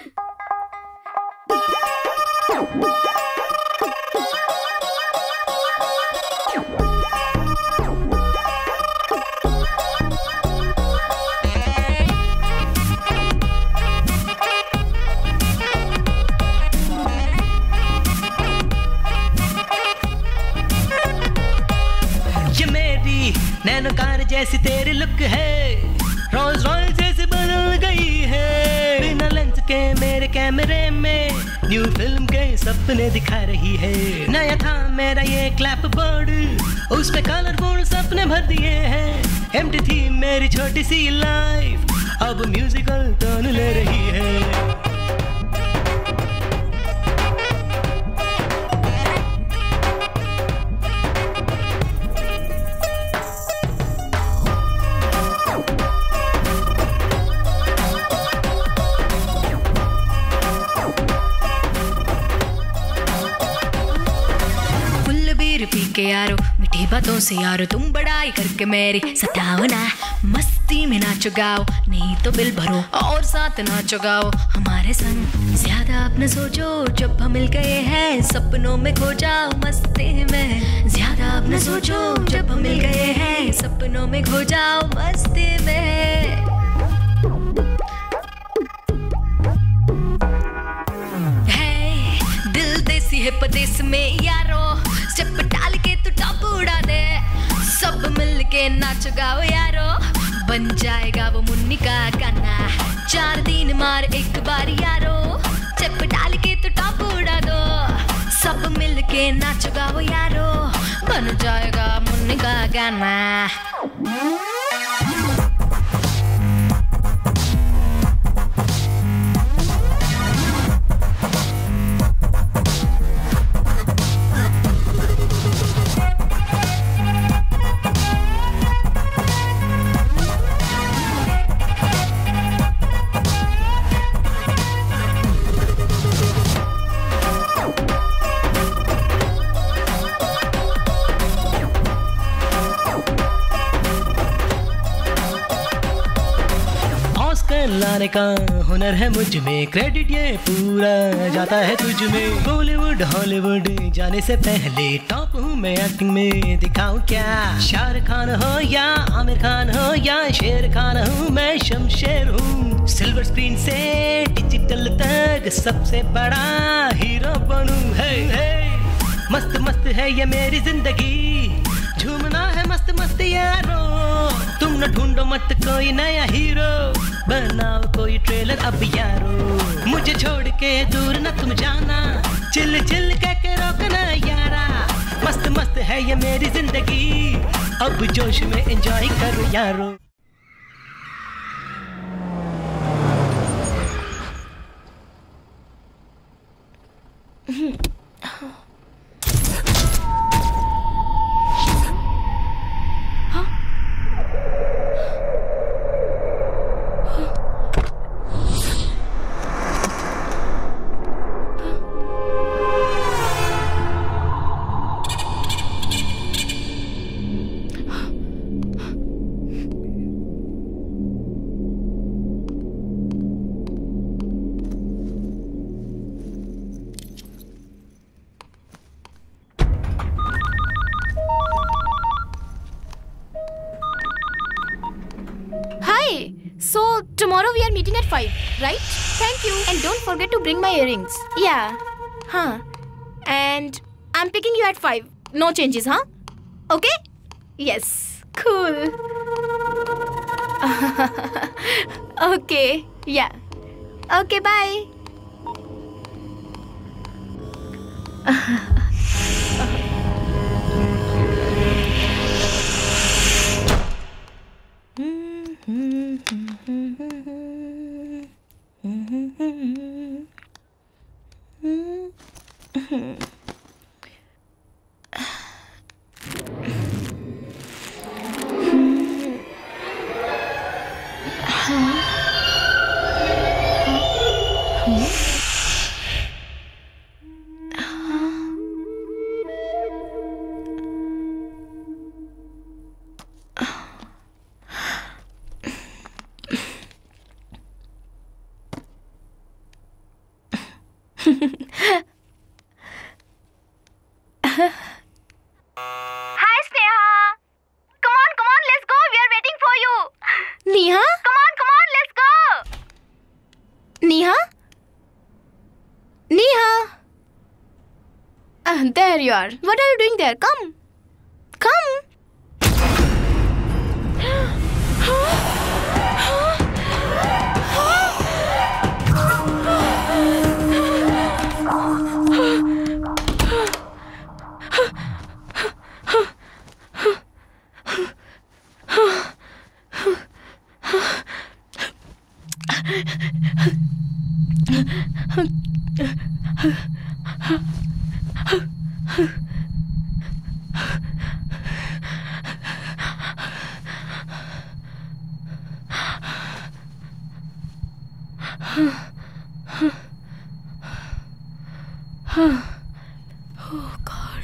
Nano car जैसी तेरी लुक है, रोल्स रॉयस जैसे बदल गई है। बिना लेंस के मेरे कैमरे में न्यू फिल्म के सपने दिखा रही है। नया था मेरा ये क्लैप बोर्ड, उस पे कलरफुल सपने भर दिए हैं। एम्प्टी थी मेरी छोटी सी लाइफ, अब म्यूजिकल टर्न ले रही है। पी के यारो, मीठी बातों से यारो, तुम बड़ाई करके मेरी सताओ ना। मस्ती में नाचो गाओ, नहीं तो बिल भरो और साथ नाचो गाओ हमारे संग। ज्यादा अपने सोचो, जब हम मिल गए हैं सपनों में खो जाओ मस्ती में। ज्यादा अपने सोचो, जब हम मिल गए हैं सपनों में खो जाओ मस्ती में। दिल देसी है परदेस में यारो, स्टेप डाल के तू टॉप उड़ा दे। सब मिल के नाच गाओ यारो, बन जाएगा वो मुन्नी का गाना। 4 दिन मार एक बार यारो, स्टेप डाल के तू टॉप उड़ा दो। सब मिल के नाच गाओ यारो, बन जाएगा मुन्नी का गाना। लाने का हुनर है मुझ में, क्रेडिट ये पूरा जाता है तुझ में। बॉलीवुड हॉलीवुड जाने से पहले टॉप हूँ मैं एक्टिंग में, दिखाऊं क्या? शाहरुख खान हो या आमिर खान हो या शेर खान हूँ मैं, शमशेर हूँ। सिल्वर स्क्रीन से डिजिटल तक सबसे बड़ा हीरो बनूं। मस्त मस्त है ये मेरी जिंदगी, झूमना है मस्त मस्त यारो। तुम न ढूंढो मत कोई नया हीरो, बनाओ कोई ट्रेलर अब यारो। मुझे छोड़ के दूर न तुम जाना, चिल चिल के रोकना यारा। मस्त मस्त है ये मेरी जिंदगी, अब जोश में एंजॉय करो यारो। Okay, so tomorrow we are meeting at 5, right? Thank you. And don't forget to bring my earrings. Yeah. Huh. And I'm picking you at 5. No changes, huh? Okay? Yes. Cool. Okay. Yeah. Okay, bye. Hi, Sneha. Come on, let's go. We are waiting for you. Neha? Come on, let's go. Neha? Neha? There you are. What are you doing there? Come. Come. Oh God.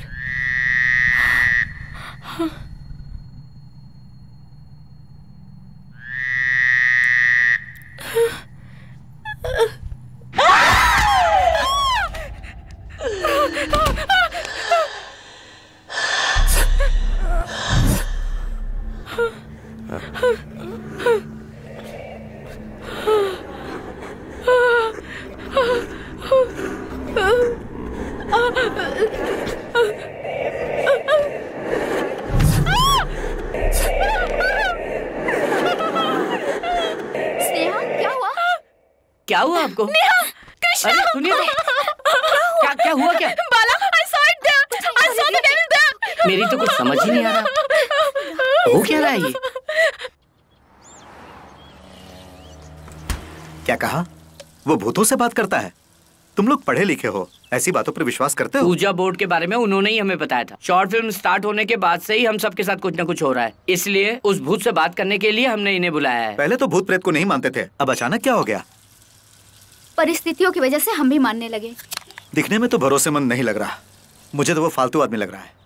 Sneha, क्या हुआ? क्या हुआ आपको? नेहा, कृष्णा, अरे सुनिए तो। क्या हुआ क्या? बाला, I saw it there. I saw the devil there. मेरी तो कुछ समझ ही नहीं आ रहा। हो क्या रहा है ये? क्या कहा? वो भूतों से बात करता है? तुम लोग पढ़े लिखे हो, ऐसी बातों पर विश्वास करते हो? ऊर्जा बोर्ड के बारे में उन्होंने ही हमें बताया था। शॉर्ट फिल्म स्टार्ट होने के बाद से ही हम सबके साथ कुछ न कुछ हो रहा है, इसलिए उस भूत से बात करने के लिए हमने इन्हें बुलाया है। पहले तो भूत प्रेत को नहीं मानते थे, अब अचानक क्या हो गया? परिस्थितियों की वजह से हम भी मानने लगे। दिखने में तो भरोसेमंद नहीं लग रहा, मुझे तो वो फालतू आदमी लग रहा है।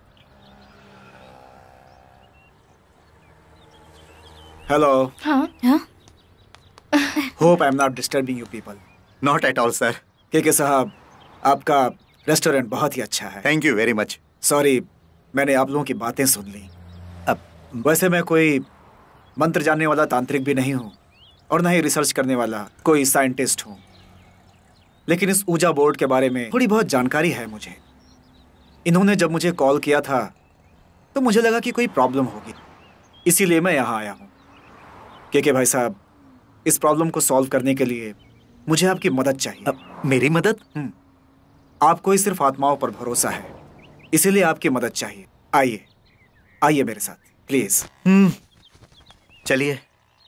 हेलो। हाँ? Hope I am not disturbing you people. Not at all sir. के साहब, आपका रेस्टोरेंट बहुत ही अच्छा है। Thank you very much. Sorry, मैंने आप लोगों की बातें सुन ली। अब वैसे मैं कोई मंत्र जानने वाला तांत्रिक भी नहीं हूँ और ना ही रिसर्च करने वाला कोई साइंटिस्ट हूँ, लेकिन इस ऊजा बोर्ड के बारे में थोड़ी बहुत जानकारी है मुझे। इन्होंने जब मुझे कॉल किया था तो मुझे लगा कि कोई प्रॉब्लम होगी, इसीलिए मैं यहाँ आया हूँ। के भाई साहब, इस प्रॉब्लम को सॉल्व करने के लिए मुझे आपकी मदद चाहिए। मेरी मदद? आपको ही सिर्फ आत्माओं पर भरोसा है, इसीलिए आपकी मदद चाहिए। आइए आइए मेरे साथ प्लीज। चलिए।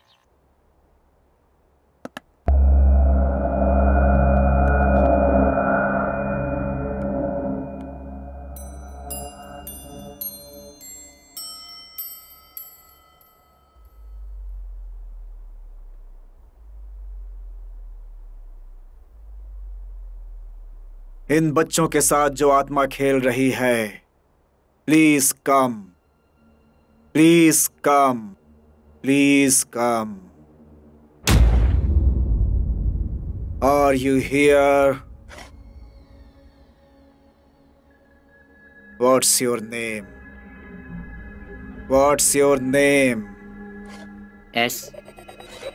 इन बच्चों के साथ जो आत्मा खेल रही है, please come, please come, please come. Are you here? What's your name? What's your name? S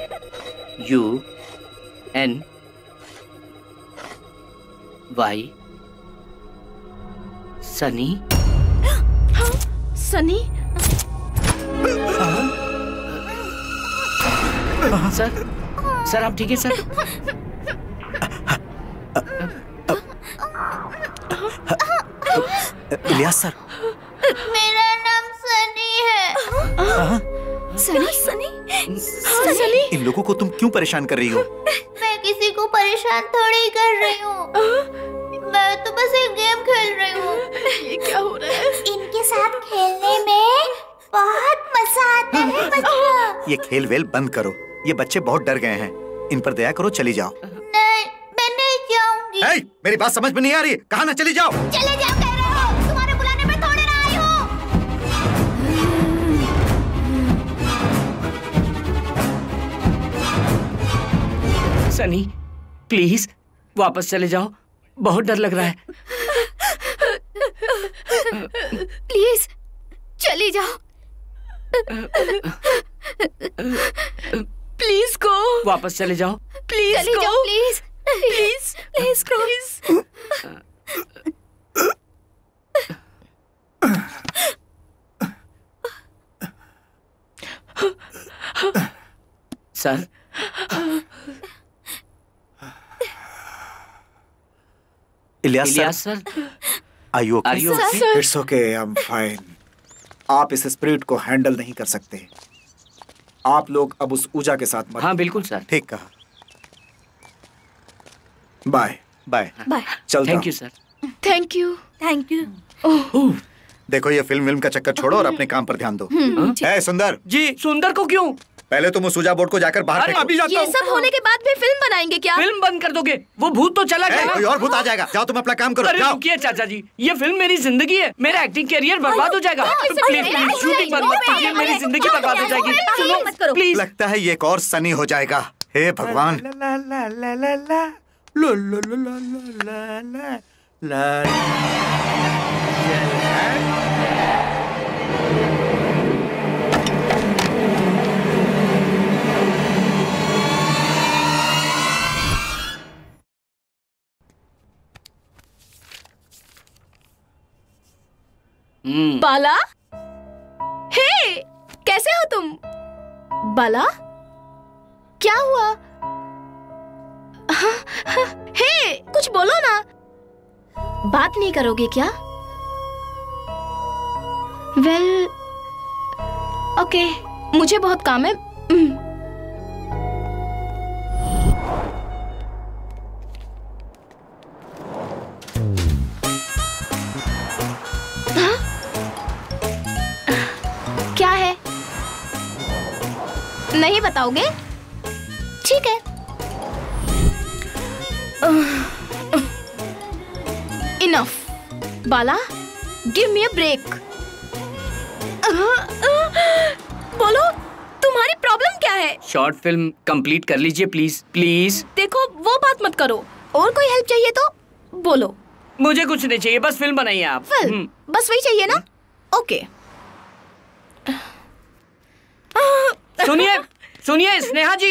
SUNY Sunny. Sunny? Sir आप ठीक है सर? इलियास सर। मेरा नाम सनी है। सनी? इन लोगों को तुम क्यों परेशान कर रही हो? मैं किसी को परेशान थोड़ी कर रही हूँ। मैं तो बस एक गेम खेल रही हूँ। ये क्या हो रहा है? इनके साथ खेलने में बहुत मजा आता है बच्चों। ये खेल वेल बंद करो। ये बच्चे बहुत डर गए हैं। इन पर दया करो, चली जाओ। नहीं, मैं नहीं जाऊंगी। मेरी बात समझ में नहीं आ रही? कहा ना चली जाओ। चले जाओ कह रहे हो। तुम्हारे बुलाने में थोड़ी ना आई हूँ। सनी प्लीज वापस चले जाओ, बहुत डर लग रहा है। प्लीज चली जाओ। Please go. वापस चले जाओ। प्लीज चली गो। जाओ please. Please go. Sir Ilyas sir, are you okay? It's okay, I am fine. आप इस स्पिरिट को हैंडल नहीं कर सकते। आप लोग अब उस ऊजा के साथ मत। हाँ बिल्कुल सर। ठीक कहा। Bye bye bye. चलता thank you sir. Thank you. देखो ये फिल्म का चक्कर छोड़ो और अपने काम पर ध्यान दो। है सुंदर जी। सुंदर को क्यों? पहले तुम उस ऊजा बोर्ड को जाकर बाहर फेंको। अभी जाता ये हूँ। सब होने के बाद भी फिल्म बनाएंगे क्या? फिल्म बंद कर दोगे? वो भूत तो चला गया। कोई और भूत आ जाएगा। जाओ तुम अपना काम करो। अरे जाओ। रुकिए चाचा जी, ये फिल्म मेरी जिंदगी है। मेरा एक्टिंग कैरियर बर्बाद हो जाएगा। प्लीज शूटिंग बंद मत कीजिए, मेरी जिंदगी बर्बाद हो जाएगी। सुनो प्लीज। लगता है ये एक और सनी हो जाएगा। हे भगवान। बाला? हे, कैसे हो तुम? बाला? क्या हुआ? हे, कुछ बोलो ना। बात नहीं करोगे क्या? वेल, ओके, मुझे बहुत काम है। क्या है? नहीं बताओगे? ठीक है। Enough. Bala, give me a break. बोलो, तुम्हारी प्रॉब्लम क्या है? शॉर्ट फिल्म कंप्लीट कर लीजिए प्लीज प्लीज। देखो, वो बात मत करो। और कोई हेल्प चाहिए तो बोलो। मुझे कुछ नहीं चाहिए, बस फिल्म बनाइए आप। फिल्म? बस वही चाहिए ना? ओके। सुनिए सुनिए स्नेहा जी।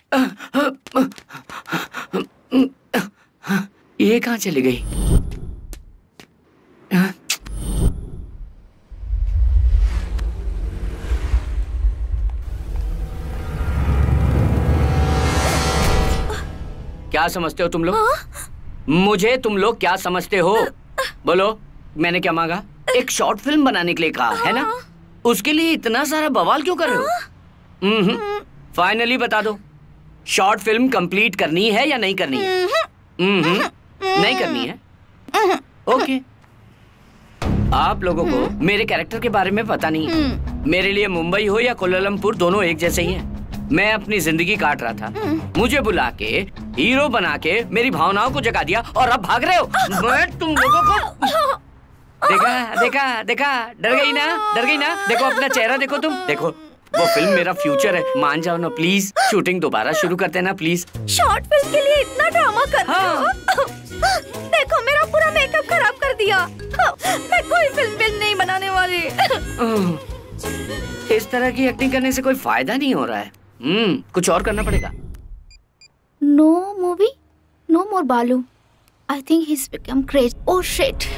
ये कहाँ चली गई? क्या समझते हो तुम लोग? मुझे तुम लोग क्या समझते हो? बोलो, मैंने क्या मांगा? एक शॉर्ट फिल्म बनाने के लिए कहा है ना? उसके लिए इतना सारा बवाल क्यों कर रहे हो? फाइनली बता दो, शॉर्ट फिल्म कंप्लीट करनी है या नहीं करनी है? नहीं करनी है? ओके। आप लोगों को मेरे कैरेक्टर के बारे में पता नहीं है। मेरे लिए मुंबई हो या कोलालमपुर, दोनों एक जैसे ही हैं। मैं अपनी जिंदगी काट रहा था, मुझे बुला के हीरो बना के मेरी भावनाओं को जगा दिया और अब भाग रहे हो। मैं तुम लोगों को देखा देखा देखा, डर गई ना? डर गई ना? देखो अपना चेहरा देखो तुम। देखो, वो फिल्म मेरा फ्यूचर है, मान जाओ ना प्लीज। शूटिंग दोबारा शुरू करते हैं ना प्लीज। शॉर्ट फिल्म के लिए इतना ड्रामा कर रहे हो? देखो, मेरा पूरा मेकअप खराब कर दिया। मैं कोई फिल्म नहीं बनाने वाली। इस तरह की एक्टिंग करने से कोई फायदा नहीं हो रहा है। कुछ और करना पड़ेगा। No movie, no more Balu. I think he's become crazy. Oh shit.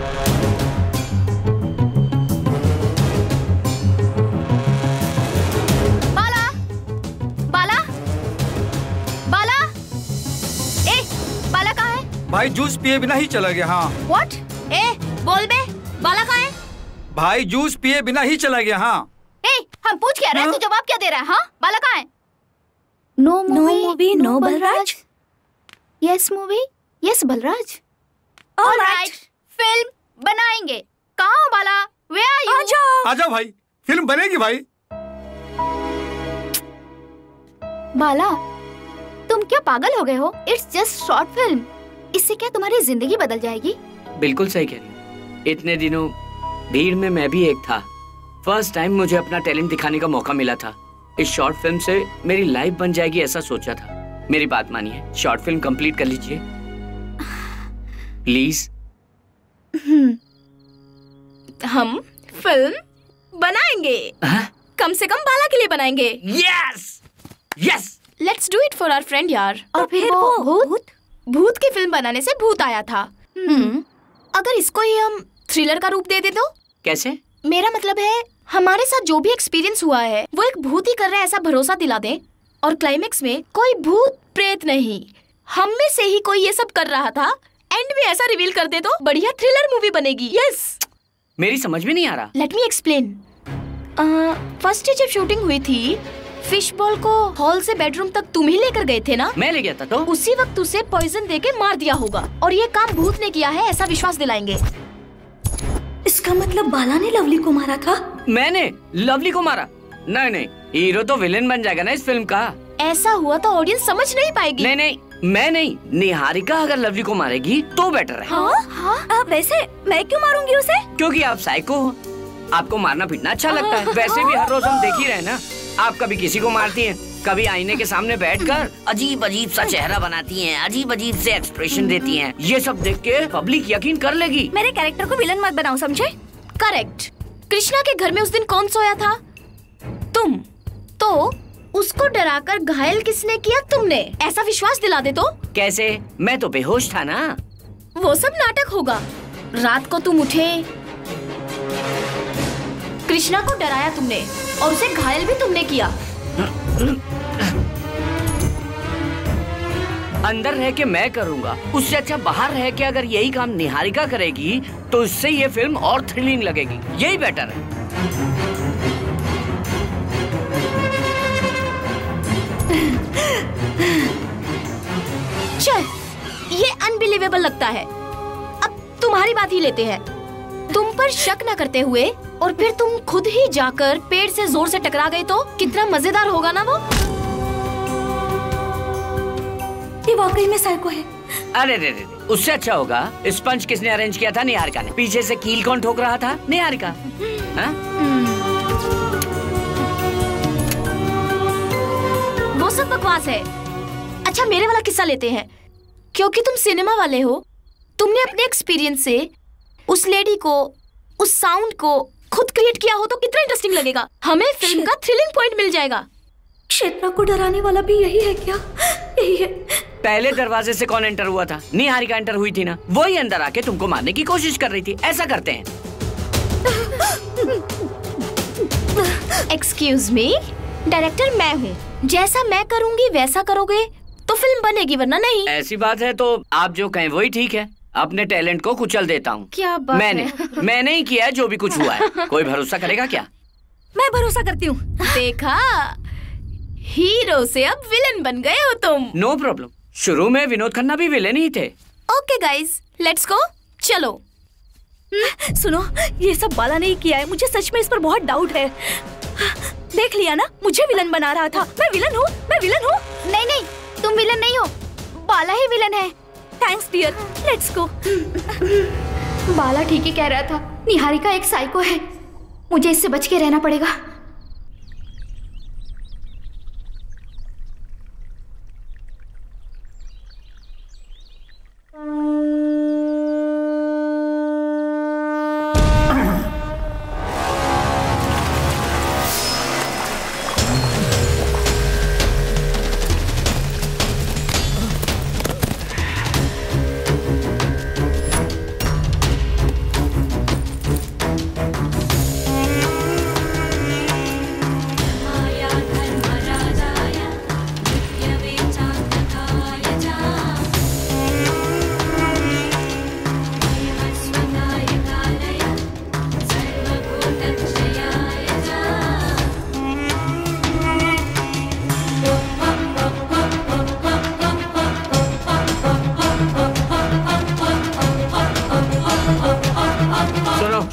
बाला, बाला, बाला, ए, बाला कहाँ है? भाई जूस पिए बिना ही चला गया। हाँ। What? ए, बोल बे, बाला कहाँ है? भाई जूस पिए बिना ही चला गया। हाँ। ए, हम पूछ क्या रहे हैं, तू जवाब क्या दे रहा है? हाँ, बाला कहाँ है? No movie, no Balraj. Yes movie, yes Balraj. All right, film बनाएंगे। कहाँ हो बाला? Where are you? आ जाओ भाई, फिल्म बनेगी भाई। बाला, तुम क्या पागल हो गए हो? It's just short film. इससे क्या तुम्हारी जिंदगी बदल जाएगी? बिल्कुल सही कह रही हो। इतने दिनों भीड़ में मैं भी एक था। फर्स्ट टाइम मुझे अपना टैलेंट दिखाने का मौका मिला था। इस शॉर्ट फिल्म से मेरी लाइफ बन जाएगी ऐसा सोचा था। मेरी बात मानिए, शॉर्ट फिल्म कंप्लीट कर लीजिए प्लीज। हम फिल्म बनाएंगे। कम से कम बाला के लिए बनाएंगे। Yes yes, let's do it for our friend यार। और फिर वो भूत की फिल्म बनाने से भूत आया था। अगर इसको ही हम थ्रिलर का रूप दे दे तो? कैसे? मेरा मतलब है हमारे साथ जो भी एक्सपीरियंस हुआ है वो एक भूत ही कर रहा है ऐसा भरोसा दिला दें, और क्लाइमेक्स में कोई भूत प्रेत नहीं, हम में से ही कोई ये सब कर रहा था, एंड में ऐसा रिवील कर दे तो बढ़िया थ्रिलर मूवी बनेगी। यस। मेरी समझ में नहीं आ रहा। Let me explain. First day जब शूटिंग हुई थी, फिश बॉल को हॉल से बेडरूम तक तुम ही लेकर गए थे ना? मैं ले गया था। तो उसी वक्त उसे पॉइजन देके मार दिया होगा, और ये काम भूत ने किया है ऐसा विश्वास दिलाएंगे। इसका मतलब बाला ने लवली को मारा था? मैंने लवली को मारा? नहीं नहीं, हीरो तो विलेन बन जाएगा ना इस फिल्म का। ऐसा हुआ तो ऑडियंस समझ नहीं पाएगी। नहीं नहीं, मैं नहीं, निहारिका अगर लवली को मारेगी तो बेटर है। हाँ? वैसे मैं क्यों मारूंगी उसे? क्योंकि आप साइको हो, आपको मारना पीटना अच्छा लगता है। वैसे भी हर रोज हम देख ही रहे ना, आप कभी किसी को मारती हैं, कभी आईने के सामने बैठकर अजीब अजीब सा चेहरा बनाती हैं, अजीब अजीब से एक्सप्रेशन देती हैं। ये सब देख के पब्लिक यकीन कर लेगी। मेरे कैरेक्टर को विलन मत बनाओ, समझे? करेक्ट। कृष्णा के घर में उस दिन कौन सोया था? तुम। तो उसको डराकर घायल किसने किया? तुमने। ऐसा विश्वास दिला दे तो? कैसे? मैं तो बेहोश था ना। वो सब नाटक होगा। रात को तुम उठे, कृष्णा को डराया तुमने और उसे घायल भी तुमने किया। अंदर रह के मैं करूंगा, उससे अच्छा बाहर रह के अगर यही काम निहारिका करेगी तो इससे ये फिल्म और थ्रिलिंग लगेगी। यही बेटर है। चल, ये अनबिलीवेबल लगता है। अब तुम्हारी बात ही लेते हैं। तुम पर शक न करते हुए और फिर तुम खुद ही जाकर पेड़ से जोर से टकरा गए तो कितना मजेदार होगा ना वो? ये वाकई में साइको है। अरे रे रे, उससे अच्छा होगा स्पंज किसने अरेंज किया था? निहारिका ने। पीछे से कील कौन ठोक रहा था? निहारिका। वो सब बकवास है। अच्छा, मेरे वाला किस्सा लेते हैं। क्योंकि तुम सिनेमा वाले हो, तुमने अपने एक्सपीरियंस से उस लेडी को, उस साउंड को खुद क्रिएट किया हो तो कितना इंटरेस्टिंग लगेगा। हमें फिल्म का थ्रिलिंग पॉइंट मिल जाएगा। क्षेत्रा को डराने वाला भी यही है क्या? यही है। पहले दरवाजे से कौन एंटर हुआ था? निहारिका एंटर हुई थी ना, वही अंदर आके तुमको मारने की कोशिश कर रही थी। ऐसा करते हैं। एक्सक्यूज मी, डायरेक्टर मैं हूँ। जैसा मैं करूँगी वैसा करोगे तो फिल्म बनेगी, वरना नहीं। ऐसी बात है तो आप जो कहें वही ठीक है। अपने टैलेंट को कुचल देता हूँ। क्या बात है? मैंने ही किया है जो भी कुछ हुआ है। कोई भरोसा करेगा क्या? मैं भरोसा करती हूँ। देखा, हीरो से अब विलन बन गए हो तुम। No problem. शुरू में विनोद खन्ना भी विलेन ही थे। Okay guys, let's go. चलो। सुनो, ये सब बाला ने ही किया है। मुझे सच में इस पर बहुत डाउट है। देख लिया ना, मुझे विलन बना रहा था। मैं विलन हूँ, मैं विलन हूँ। नहीं नहीं, तुम विलन नहीं हो, बाला ही विलन है। Thanks dear, let's go. Bala ठीक ही कह रहा था, निहारिका एक साइको है। मुझे इससे बच के रहना पड़ेगा।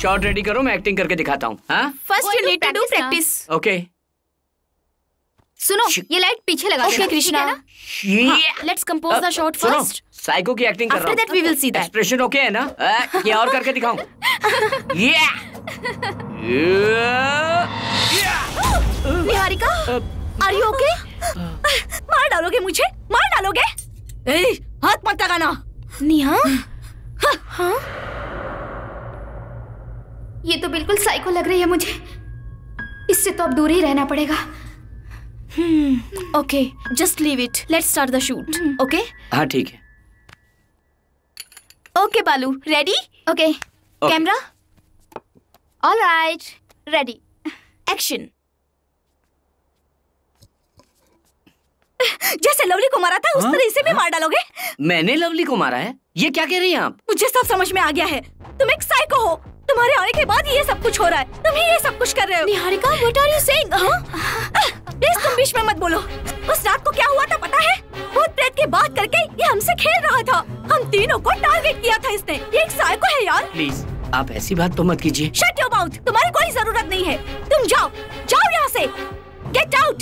शॉट रेडी करो, मैं एक्टिंग करके दिखाता हूँ। हाँ first you need to do practice. Okay सुनो, ये लाइट पीछे लगा okay Krishna, let's compose the shot first. Psycho की एक्टिंग कर रहा हूँ। After that we will see that. Expression okay है ना? ये और करके दिखाऊं? Niharika, are you okay? मार डालोगे मुझे? मार डालोगे? हाथ मत लगाना। नेहा, हाँ? ये तो बिल्कुल साइको लग रही है मुझे। इससे तो अब दूर ही रहना पड़ेगा। Okay, just leave it, let's start the shoot. Okay? हाँ ठीक है। Okay Balu, ready? Okay, camera, all right, ready, action. जैसे लवली को मारा था उस तरह इसे भी मार डालोगे? मैंने लवली को मारा है? ये क्या कह रही हैं आप? मुझे सब समझ में आ गया है। तुम एक साइको हो। तुम्हारे आने के बाद ये सब कुछ हो रहा है। तुम ही ये सब कुछ कर रहे हो। Niharika, what are you saying? Please तुम बीच में मत बोलो। उस रात को क्या हुआ था पता है? भूत प्रेत की बात करके ये हमसे खेल रहा था। हम तीनों को टारगेट किया था इसने। ये एक साइको है यार। प्लीज आप ऐसी बात तो मत कीजिए। शट योर माउथ, तुम्हारी कोई जरूरत नहीं है। तुम जाओ, जाओ यहाँ से। Get out.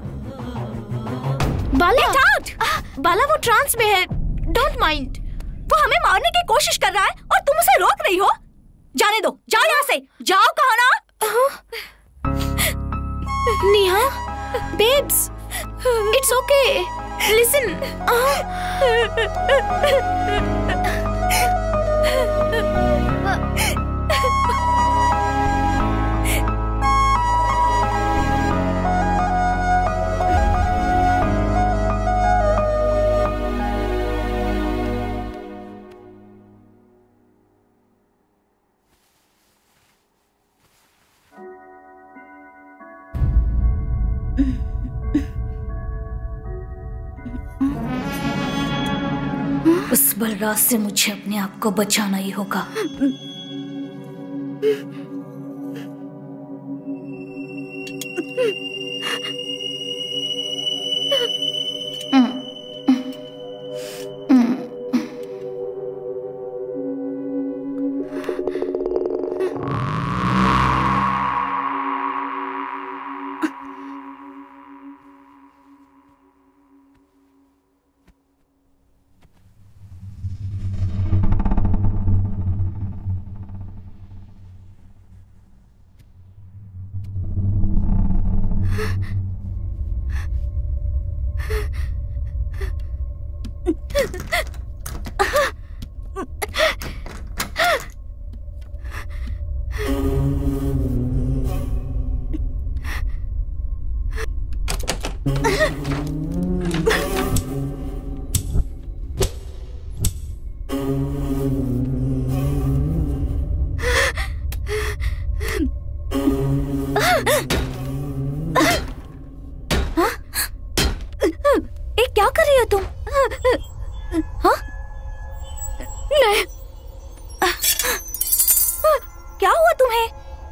Bala, get out. Bala वो ट्रांस में है, डोंट माइंड। वो हमें मारने की कोशिश कर रहा है और तुम उसे रोक रही हो। जाने दो, जाओ यहाँ से। जाओ, कहा ना। Neha, babes, it's okay, listen. उस बलराज से मुझे अपने आप को बचाना ही होगा। क्या कर रही हो तुम? हाँ? नहीं। क्या हुआ तुम्हें?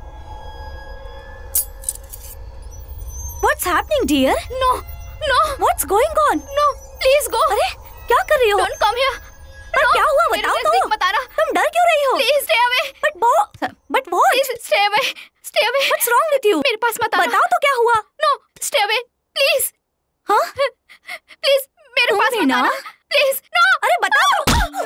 What's happening, dear? No, no. What's going on? No, please go. अरे क्या कर रही हो? Don't come here. पर No, क्या हुआ मेरे बताओ नजदीक तो। मत आना। तुम डर क्यों रही हो? Please stay away. But what? Please stay away. Stay away. What's wrong with you? मेरे पास मत आना। बताओ तो क्या हुआ? No, stay away. Please. हाँ? Please मेरे पास मत आना। Please, no. अरे बताओ।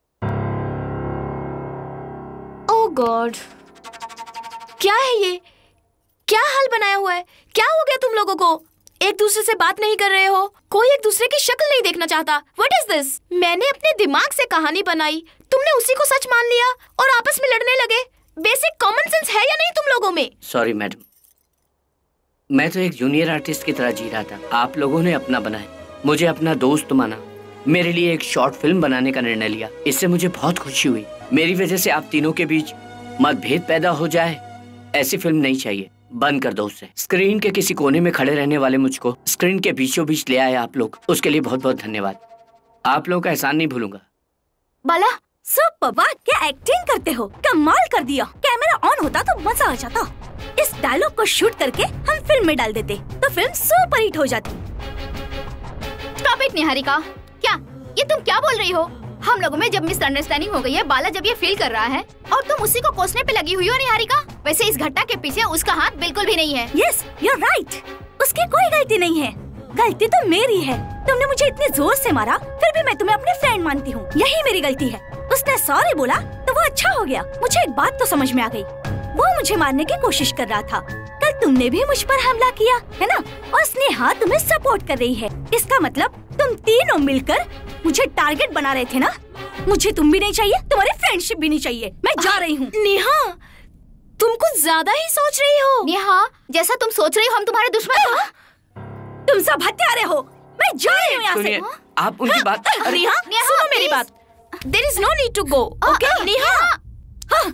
ओह गॉड, क्या है ये? क्या हाल बनाया हुआ है? क्या हो गया तुम लोगों को? एक दूसरे से बात नहीं कर रहे हो, कोई एक दूसरे की शक्ल नहीं देखना चाहता। What is this? मैंने अपने दिमाग से कहानी बनाई, तुमने उसी को सच मान लिया और आपस में लड़ने लगे। बेसिक कॉमन सेंस है या नहीं तुम लोगों में? सॉरी मैडम, मैं तो एक जूनियर आर्टिस्ट की तरह जी रहा था। आप लोगों ने अपना बनाया, मुझे अपना दोस्त माना, मेरे लिए एक शॉर्ट फिल्म बनाने का निर्णय लिया। इससे मुझे बहुत खुशी हुई। मेरी वजह से आप तीनों के बीच मतभेद पैदा हो जाए, ऐसी फिल्म नहीं चाहिए। बंद कर दो उसे। स्क्रीन के किसी कोने में खड़े रहने वाले मुझको स्क्रीन के बीचों बीच ले आए आप लोग, उसके लिए बहुत बहुत धन्यवाद। आप लोगों का एहसान नहीं भूलूंगा। बाला, सब बाबा क्या एक्टिंग करते हो, कमाल कर दिया। कैमरा ऑन होता तो मजा आ जाता। इस डायलॉग को शूट करके हम फिल्म में डाल देते तो फिल्म सुपर हिट हो जाती। Stop it, Niharika. क्या ये तुम क्या बोल रही हो? हम लोगों में जब मिसअंडरस्टैंडिंग हो गई है, बाला जब ये फील कर रहा है और तुम उसी को कोसने पे लगी हुई हो निहारिका। वैसे इस घटना के पीछे उसका हाथ बिल्कुल भी नहीं है। Yes, you are right. उसकी कोई गलती नहीं है, गलती तो मेरी है। तुमने मुझे इतने जोर से मारा, फिर भी मैं तुम्हें अपनी फ्रेंड मानती हूँ। यही मेरी गलती है। उसने सॉरी बोला तो वो अच्छा हो गया। मुझे एक बात तो समझ में आ गई, वो मुझे मारने की कोशिश कर रहा था। कल तुमने भी मुझ पर हमला किया है ना, और स्नेहा तुम्हें सपोर्ट कर रही है। इसका मतलब तुम तीनों मिलकर मुझे टारगेट बना रहे थे ना। मुझे तुम भी नहीं चाहिए, तुम्हारी फ्रेंडशिप भी नहीं चाहिए। मैं जा रही हूँ। नेहा, तुम कुछ ज्यादा ही सोच रही हो। नेहा, जैसा तुम सोच रही हो हम तुम्हारे दुश्मन हैं। तुम सब हत्यारे हो। मैं जा रही हूँ यहाँ से। आप उनकी बात। नेहा, सुनो मेरी बात। There is no need to go. Okay, Neha.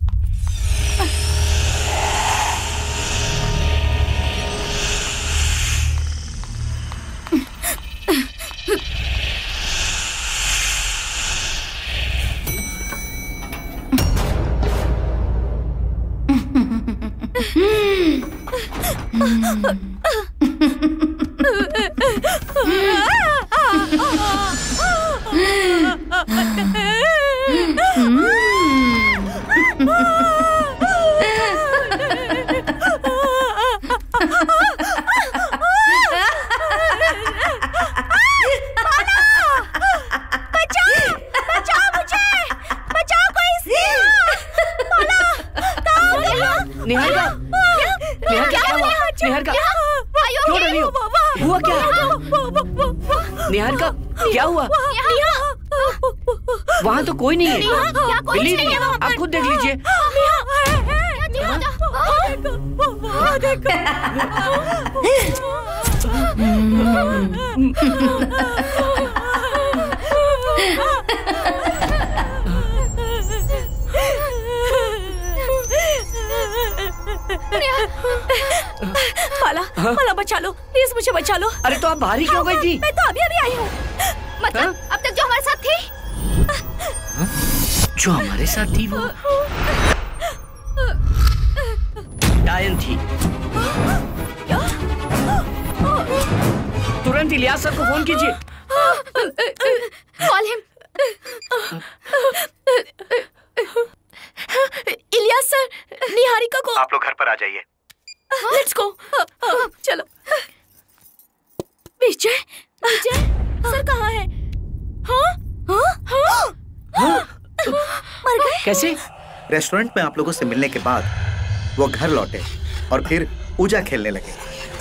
Niharika, क्या हुआ? वहाँ तो कोई नहीं है। बिल्ली नहीं है, आप खुद देख लीजिए। माला बचा लो प्लीज, मुझे बचा लो। अरे तो आप बाहर ही क्यों गई थी? मैं तो अभी आई हूँ। मतलब अब तक जो हमारे साथ थी, जो हमारे साथ थी वो डायन थी। तुरंत इलियास सर को फोन कीजिए। Call him. Ilyas sir, Niharika को। आप लोग घर पर आ जाइए। Let's go. चलो। विजय, विजय सर कहाँ है? हाँ? मर गए? कैसे? रेस्टोरेंट में आप लोगों से मिलने के बाद वो घर लौटे और फिर ऊजा खेलने लगे।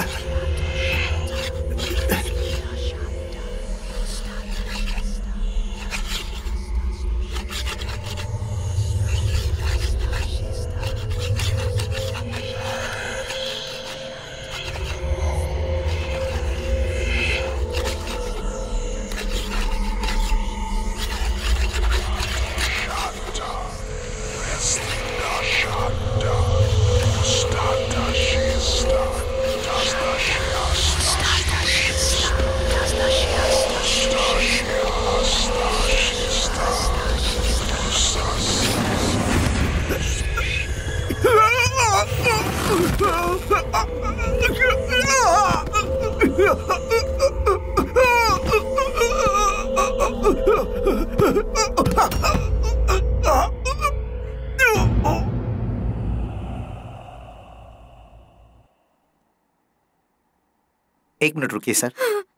एक मिनट रुकिए सर।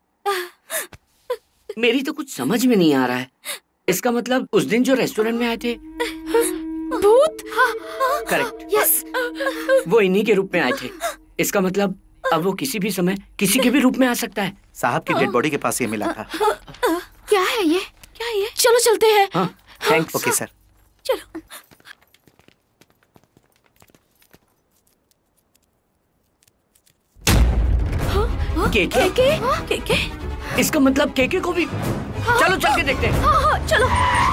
मेरी तो कुछ समझ में नहीं आ रहा है। इसका मतलब उस दिन जो रेस्टोरेंट में आए थे भूत? करेक्ट। यस, वो इन्हीं के रूप में आए थे। इसका मतलब अब वो किसी भी समय किसी के भी रूप में आ सकता है। साहब की डेड बॉडी के पास ये मिला था। क्या है ये? क्या है ये? चलो चलते हैं। हाँ, थैंक्स। Okay sir. चलो। केके? केके? इसका मतलब केके को भी। चलो चल के देखते हैं। हाँ, चलो।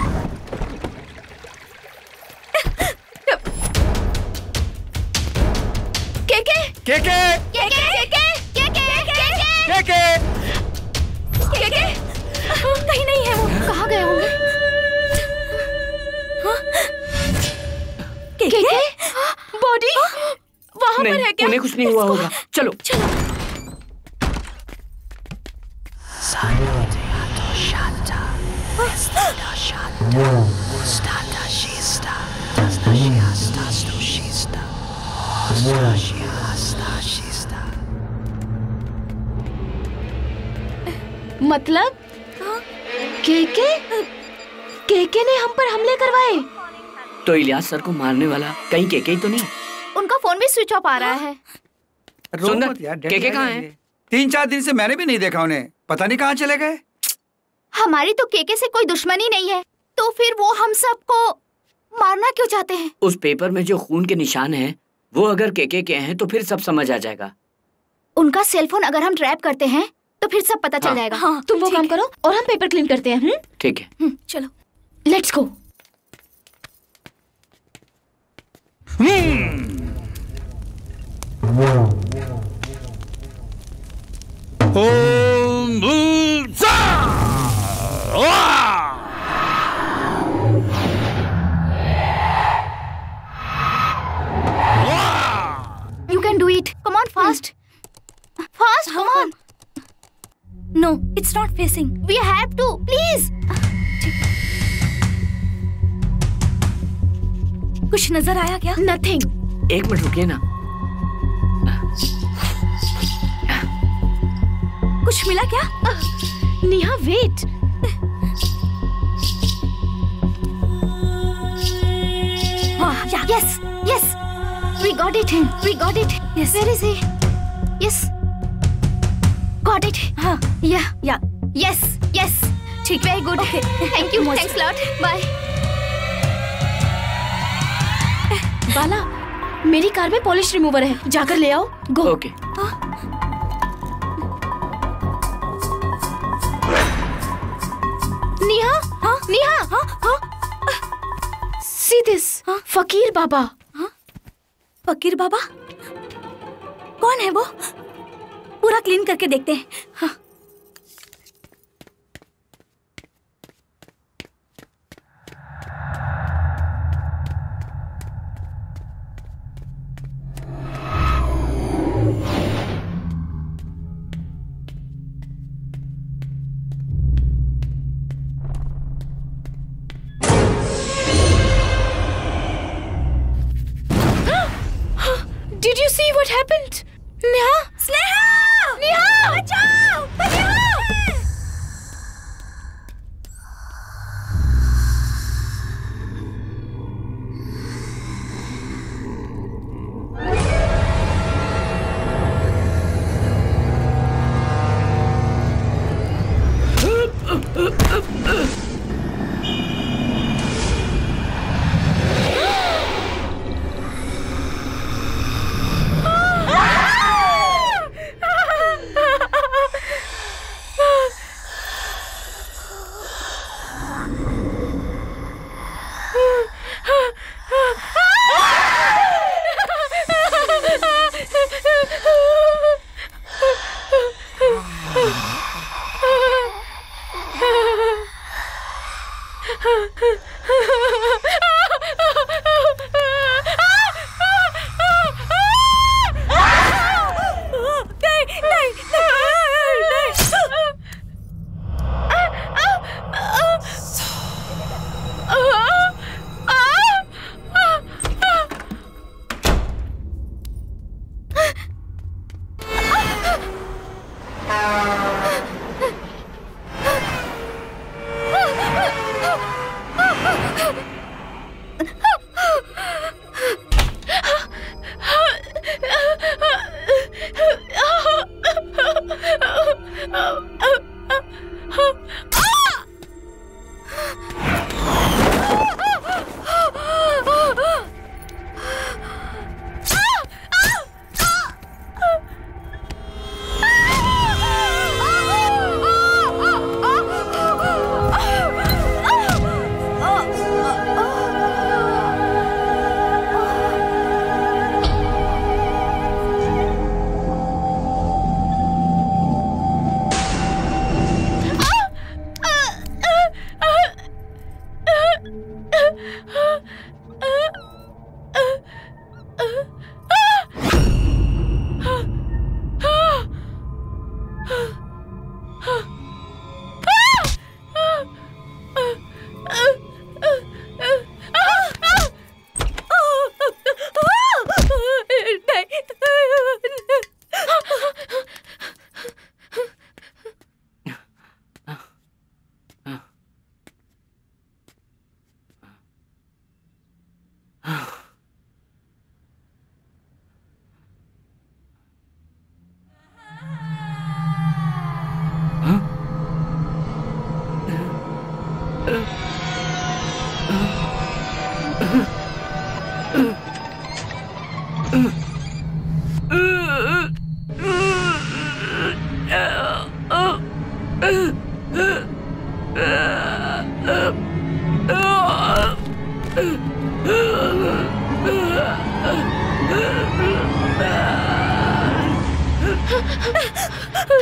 केके? केके? केके? केके? केके? केके? कहीं नहीं है वो। कहाँ गए होंगे? केके? बॉडी वहाँ पर है क्या? उन्हें कुछ नहीं हुआ होगा। चलो। चलो। मतलब केके ने हम पर हमले करवाए? तो इलियास सर को मारने वाला कहीं केके ही तो नहीं? उनका फोन भी स्विच ऑफ आ रहा है। सुंदर, केके कहाँ है? 3-4 दिन से मैंने भी नहीं देखा उन्हें, पता नहीं कहाँ चले गए। हमारी तो केके से कोई दुश्मनी नहीं है, तो फिर वो हम सबको मारना क्यों चाहते हैं? उस पेपर में जो खून के निशान हैं, वो अगर केके के हैं तो फिर सब समझ आ जाएगा। उनका सेलफोन अगर हम ट्रैप करते हैं तो फिर सब पता चल जाएगा। हाँ, तुम वो काम करो और हम पेपर क्लीन करते हैं। ठीक है, चलो let's go. You can do it. Come on, fast. Fast, come on. No, it's not facing. We have to, please. कुछ नजर आया क्या? Nothing. एक मिनट रुकिए ना। कुछ मिला क्या? Neha, wait. Yes, yes. We got it. We got it. Yes. Where is he? Yes. Got it. हाँ. Yeah. Yes. ठीक. Very good. Okay. Thank you. Thanks a lot. Bye. बाला, मेरी कार में पॉलिश रिमूवर है, जाकर ले आओ। Go. Okay. Neha, Neha, See this. फकीर बाबा। फकीर बाबा? कौन है वो? पूरा क्लीन करके देखते हैं। हाँ। Did you see what happened? Neha! Sneha! Neha! बचाओ! बचाओ!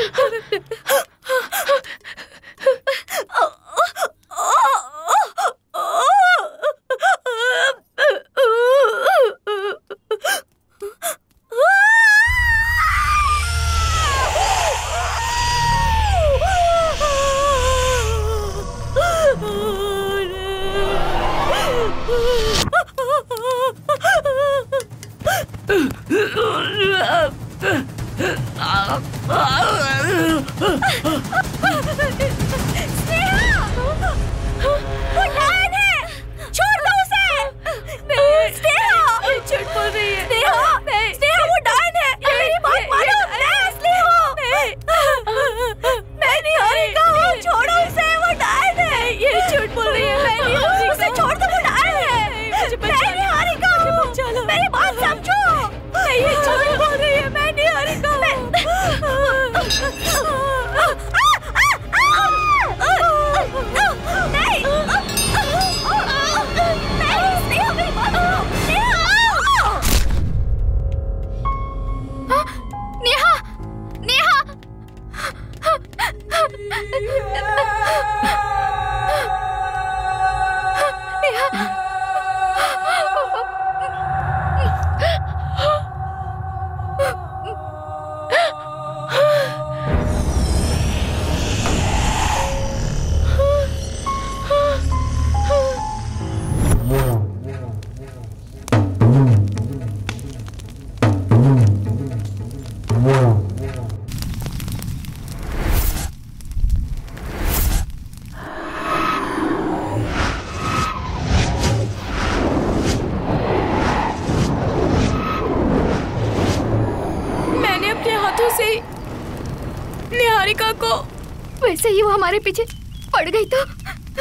पीछे पड़ गई तो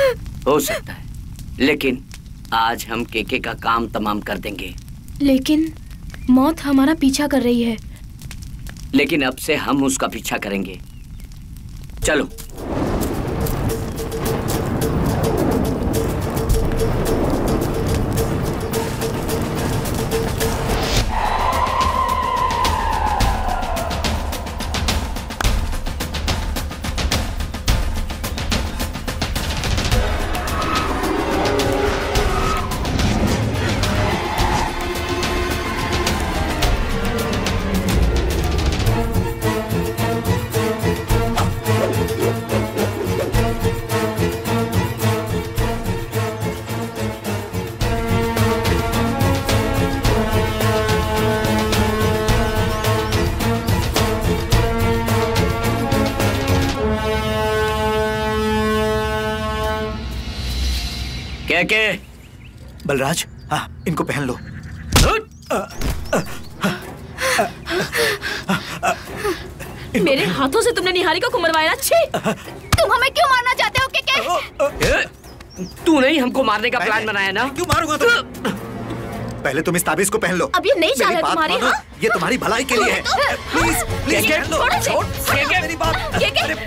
हो सकता है, लेकिन आज हम केके का काम तमाम कर देंगे। लेकिन मौत हमारा पीछा कर रही है। लेकिन अब से हम उसका पीछा करेंगे। चलो। के बलराज, हाँ, इनको पहन लो। मेरे हाथों से तुमने निहारिका को मरवाया। अच्छे तुम हमें क्यों मारना चाहते हो के? तू नहीं हमको मारने का प्लान बनाया ना? क्यों मारूंगा तुम? पहले तुम इस ताबीज को पहन लो। अब ये नहीं चाल है तुम्हारी। हाँ? ये तुम्हारी भलाई के लिए है। प्लीज प्लीज पहन लो। छोड़ मेरी बात।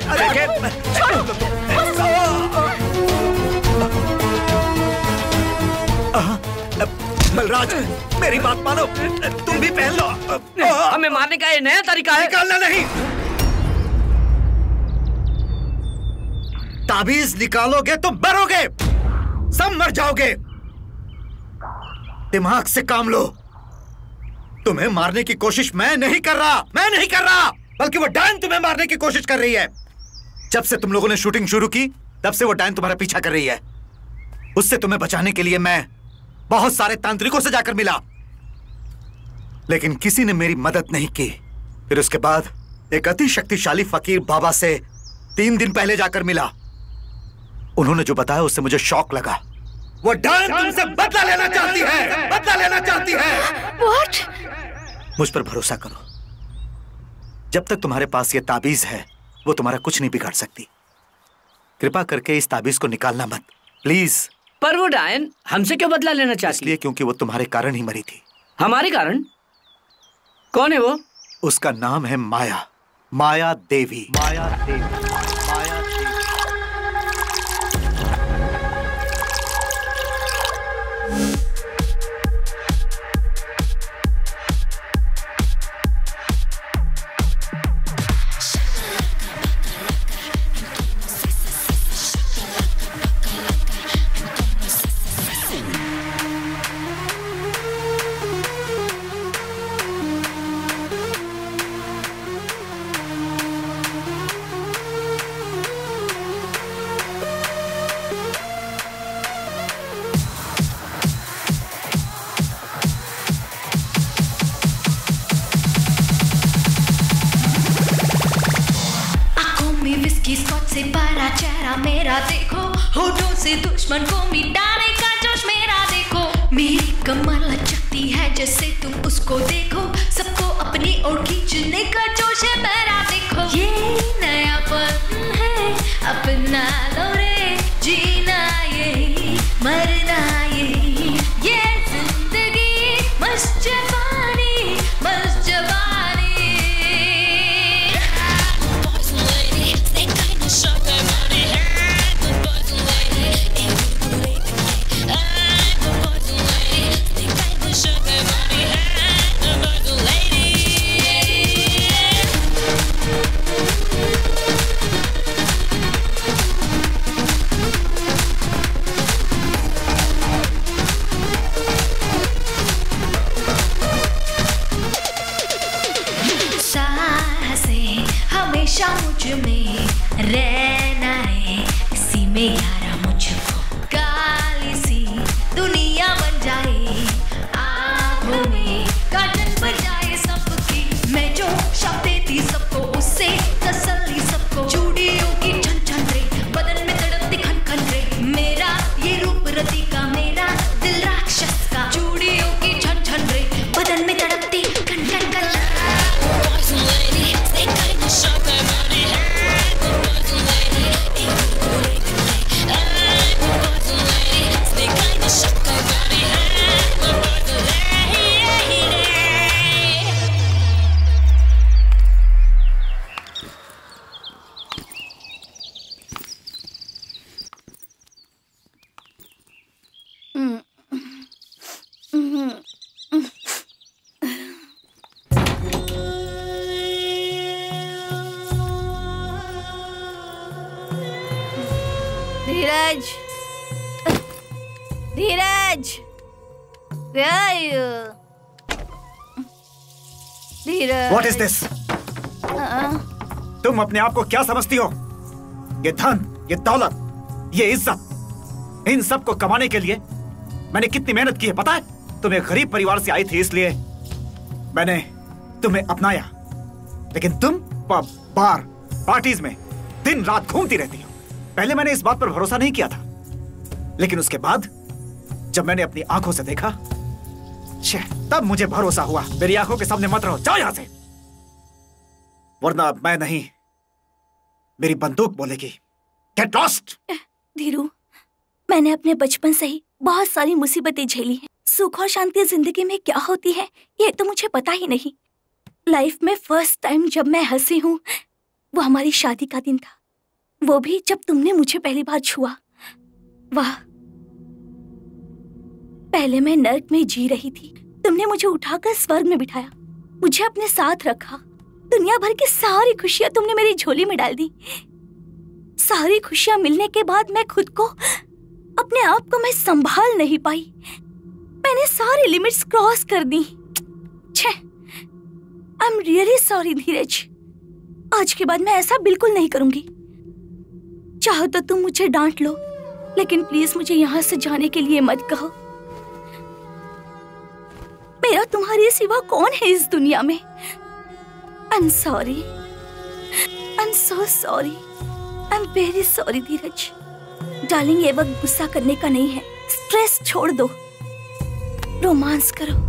बलराज, मेरी बात मानो, तुम भी पहन लो। हमें मारने का ये नया तरीका है। निकालना नहीं। ताबीज निकालोगे तो मरोगे, सब मर जाओगे। दिमाग से काम लो। तुम्हें मारने की कोशिश मैं नहीं कर रहा, बल्कि वो डायन तुम्हें मारने की कोशिश कर रही है। जब से तुम लोगों ने शूटिंग शुरू की, तब से वो डायन तुम्हारा पीछा कर रही है। उससे तुम्हें बचाने के लिए मैं बहुत सारे तांत्रिकों से जाकर मिला, लेकिन किसी ने मेरी मदद नहीं की। फिर उसके बाद एक अति शक्तिशाली फकीर बाबा से 3 दिन पहले जाकर मिला। उन्होंने जो बताया उससे मुझे शौक लगा। वो डायन तुमसे बदला लेना चाहती है। What? मुझ पर भरोसा करो। जब तक तुम्हारे पास ये ताबीज है, वो तुम्हारा कुछ नहीं बिगाड़ सकती। कृपा करके इस ताबीज को निकालना मत, प्लीज। पर वो डायन हमसे क्यों बदला लेना चाहती? इसलिए क्योंकि वो तुम्हारे कारण ही मरी थी। हमारे कारण? कौन है वो? उसका नाम है माया, माया देवी। विस्की स्कॉच से भरा चेहरा मेरा देखो, होठों से दुश्मन को मिटाने का जोश मेरा देखो। मेरी कमर लचकती है जैसे तुम उसको देखो, सबको अपनी ओर खींचने का जोश है मेरा देखो। ये नयापन है अपना लो रे, जीना यही मरना यही, ये जिंदगी मस्त जवानी मस्त जवानी। हमेशा मुझ में रहना है, इसी में यारा मुझको काली सी दुनिया बन जाए, आँखों में काजल बन जाए सबकी। मैं जो शब्द देती सबको उससे तसल्ली सबको, चूड़ियों की छन छन रे, बदन में तड़पती खन खन रे, मेरा ये रूप रति का, मेरा दिल राक्षस का। चूड़ियों की छन छन रे, बदन में तड़पती खन खन खन। धीरज, धीरज, धीरज। What is this? तुम अपने आप को क्या समझती हो? ये धन, ये दौलत, ये इज्जत, इन सब को कमाने के लिए मैंने कितनी मेहनत की है पता है? तुम एक गरीब परिवार से आई थी इसलिए मैंने तुम्हें अपनाया, लेकिन तुम बार पार्टीज में दिन रात घूमती रहती हो। पहले मैंने इस बात पर भरोसा नहीं किया था, लेकिन उसके बाद जब मैंने अपनी आंखों से देखा तब मुझे भरोसा हुआ। मेरी आंखों के सामने मत रहो, जाओ यहां से, वरना अब मैं नहीं मेरी बंदूक बोलेगी। Get lost. धीरू, मैंने अपने बचपन से ही बहुत सारी मुसीबतें झेली हैं। सुख और शांति जिंदगी में क्या होती है ये तो मुझे पता ही नहीं। लाइफ में फर्स्ट टाइम जब मैं हंसी हूँ वो हमारी शादी का दिन था, वो भी जब तुमने मुझे पहली बार छुआ। वाह, पहले मैं नर्क में जी रही थी, तुमने मुझे उठाकर स्वर्ग में बिठाया, मुझे अपने साथ रखा। दुनिया भर की सारी खुशियां तुमने मेरी झोली में डाल दी। सारी खुशियां मिलने के बाद मैं खुद को, अपने आप को मैं संभाल नहीं पाई। मैंने सारी लिमिट्स क्रॉस कर दी। छे, I am really sorry Dheeraj. आज के बाद मैं ऐसा बिल्कुल नहीं करूंगी। चाहो तो तुम मुझे डांट लो, लेकिन प्लीज मुझे यहाँ से जाने के लिए मत कहो। मेरा तुम्हारे सिवा कौन है इस दुनिया में? I am sorry, I am so sorry, I am very sorry Dheeraj. Darling, ये वक्त गुस्सा करने का नहीं है, स्ट्रेस छोड़ दो, रोमांस करो।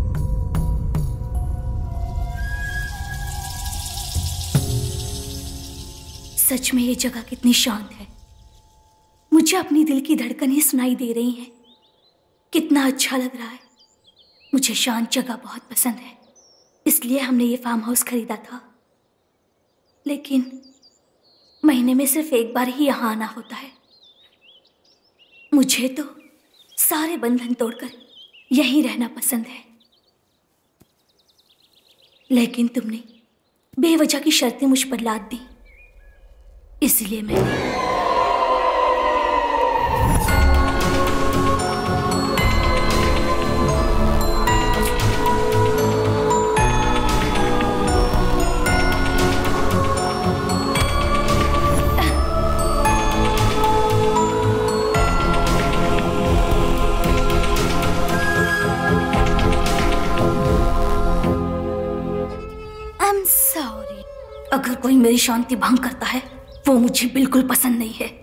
सच में ये जगह कितनी शांत है, मुझे अपनी दिल की धड़कनें सुनाई दे रही हैं। कितना अच्छा लग रहा है। मुझे शांत जगह बहुत पसंद है, इसलिए हमने ये फार्म हाउस खरीदा था। लेकिन महीने में सिर्फ एक बार ही यहाँ आना होता है। मुझे तो सारे बंधन तोड़कर यहीं रहना पसंद है, लेकिन तुमने बेवजह की शर्तें मुझ पर लाद दी, इसलिए मैंने अगर कोई मेरी शांति भंग करता है वो मुझे बिल्कुल पसंद नहीं है।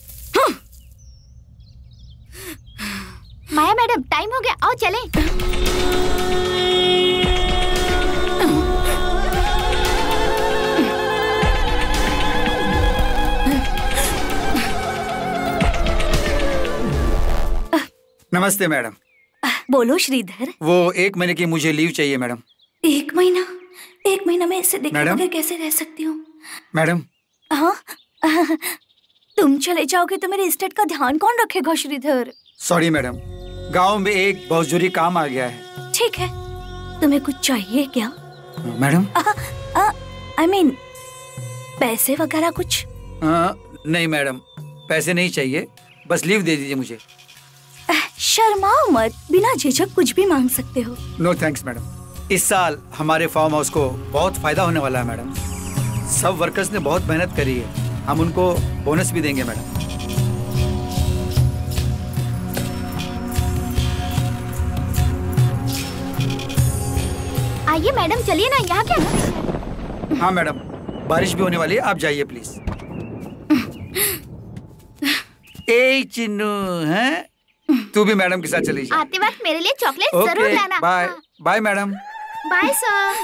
माया मैडम, टाइम हो गया, आओ चलें। नमस्ते मैडम। बोलो श्रीधर। वो 1 महीने की मुझे लीव चाहिए मैडम। 1 महीना? 1 महीना मैं इसे देखे मैडम? बगैर कैसे रह सकती हूँ? मैडम। हाँ, तुम चले जाओगे तो मेरे एस्टेट का ध्यान कौन रखेगा श्रीधर? सॉरी मैडम, गांव में एक बहुत जरूरी काम आ गया है। ठीक है, तुम्हें कुछ चाहिए क्या? मैडम। I mean, पैसे वगैरह कुछ? नहीं मैडम, पैसे नहीं चाहिए, बस लीव दे दीजिए मुझे। शर्माओ मत, बिना झिझक कुछ भी मांग सकते हो। No thanks madam. इस साल हमारे फार्म हाउस को बहुत फायदा होने वाला है मैडम। सब वर्कर्स ने बहुत मेहनत करी है, हम उनको बोनस भी देंगे मैडम। आइए मैडम, चलिए ना, यहाँ क्या? हाँ मैडम, बारिश भी होने वाली है, आप जाइए प्लीज। ए चिन्नू, हैं? तू भी मैडम के साथ चली जा। आते वक्त मेरे लिए चॉकलेट जरूर लाना। Bye bye madam. Bye sir.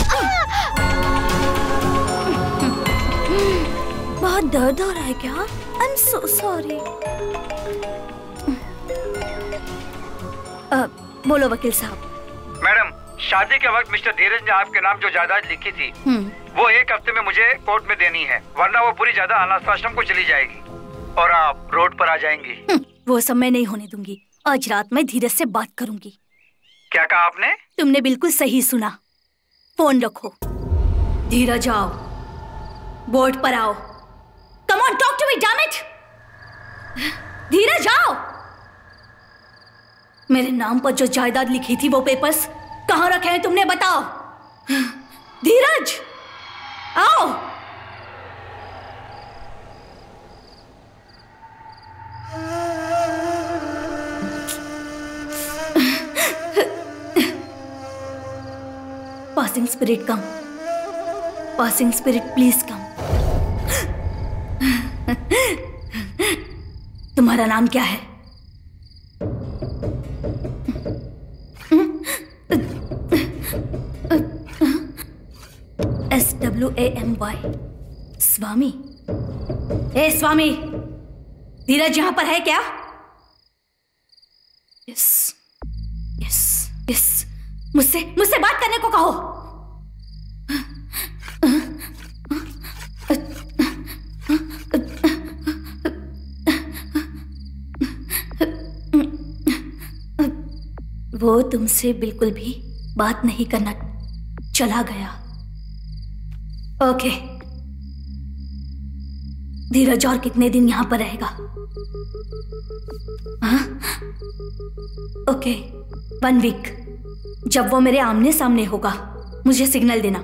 बहुत दर्द हो रहा है क्या? I am so sorry. बोलो वकील साहब। मैडम, शादी के वक्त मिस्टर धीरज ने आपके नाम जो जायदाद लिखी थी वो 1 हफ्ते में मुझे कोर्ट में देनी है, वरना वो पूरी जायदाद अनाथ आश्रम को चली जाएगी और आप रोड पर आ जाएंगी। वो सब मैं नहीं होने दूंगी। आज रात मैं धीरज से बात करूंगी। क्या कहा आपने? तुमने बिल्कुल सही सुना। फोन रखो। धीरज आओ, बोर्ड पर आओ। Come on, talk to me, damn it. Dheeraj आओ। मेरे नाम पर जो जायदाद लिखी थी वो पेपर्स कहाँ रखे हैं तुमने, बताओ। धीरज आओ। Passing spirit come, passing spirit please come. तुम्हारा नाम क्या है? SWAMY, स्वामी। ए स्वामी, धीरज यहाँ पर है क्या? यस यस यस, मुझसे बात करने को कहो। वो तुमसे बिल्कुल भी बात नहीं करना, चला गया। ओके, धीरज और कितने दिन यहां पर रहेगा? हाँ? Okay, 1 week. जब वो मेरे आमने सामने होगा मुझे सिग्नल देना।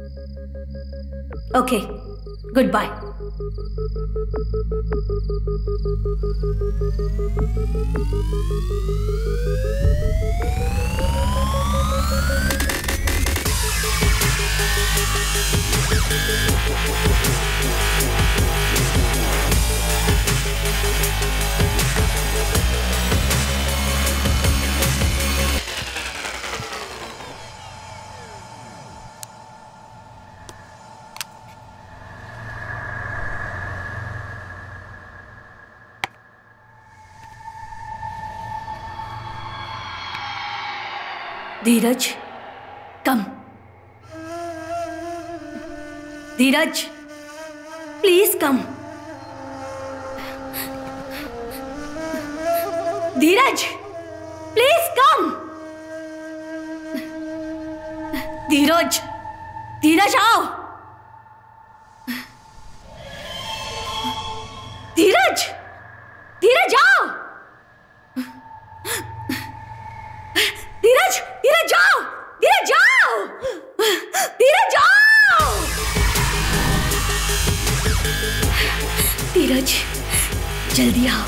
Okay, good bye. Dheeraj, come. Dheeraj, please come. Dheeraj, please come. Dheeraj, Dheeraj आओ। धीरज, धीरज आओ। धीरज, धीरज जाओ। धीरज जाओ। धीरज जाओ। धीरज, जल्दी आओ।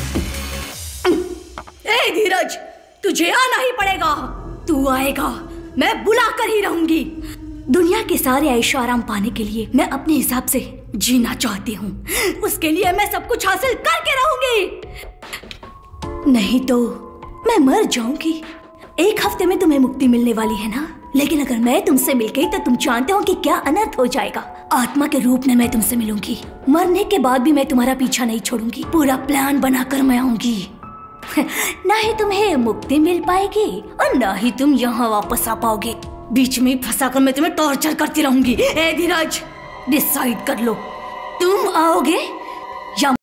ए धीरज, तुझे आना ही पड़ेगा। तू आएगा मैं बुला कर ही रहूंगी। दुनिया के सारे ऐशो आराम पाने के लिए मैं अपने हिसाब से जीना चाहती हूँ। उसके लिए मैं सब कुछ हासिल करके रहूंगी, नहीं तो मैं मर जाऊंगी। एक हफ्ते में तुम्हें मुक्ति मिलने वाली है ना, लेकिन अगर मैं तुमसे मिल गई तो तुम जानते हो कि क्या अनर्थ हो जाएगा। आत्मा के रूप में मैं तुमसे मिलूंगी। मरने के बाद भी मैं तुम्हारा पीछा नहीं छोड़ूंगी। पूरा प्लान बनाकर मैं आऊंगी। ना ही तुम्हें मुक्ति मिल पाएगी और ना ही तुम यहाँ वापस आ पाओगे। बीच में फंसाकर मैं तुम्हें टॉर्चर करती रहूंगी। ए धीरज, डिसाइड कर लो, तुम आओगे या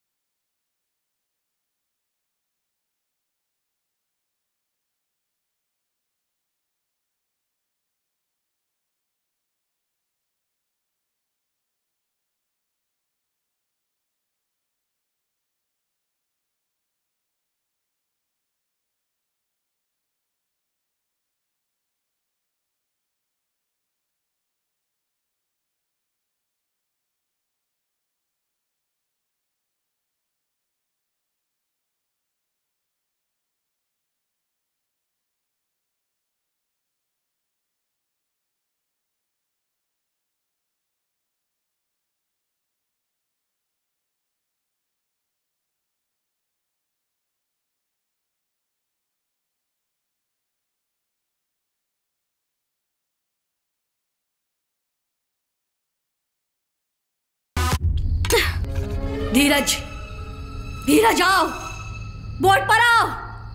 धीरज, धीरज आओ, बोर्ड पर आओ।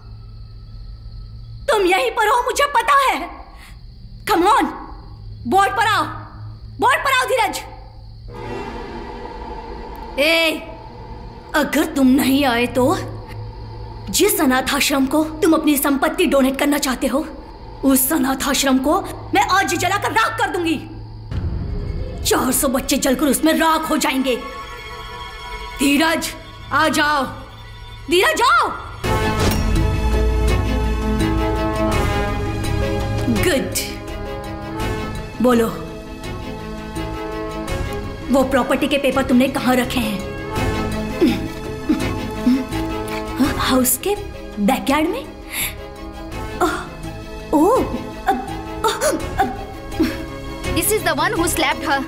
तुम यहीं पर हो, मुझे पता है। कम ऑन, बोर्ड पर आओ, बोर्ड पर आओ धीरज। अगर तुम नहीं आए तो जिस अनाथाश्रम को तुम अपनी संपत्ति डोनेट करना चाहते हो, उस अनाथाश्रम को मैं आज जलाकर राख कर दूंगी। 400 बच्चे जलकर उसमें राख हो जाएंगे। धीरज आ जाओ, धीरज आओ। गुड, बोलो, वो प्रॉपर्टी के पेपर तुमने कहाँ रखे हैं? हाउस के बैकयार्ड में? This is the one who slapped her.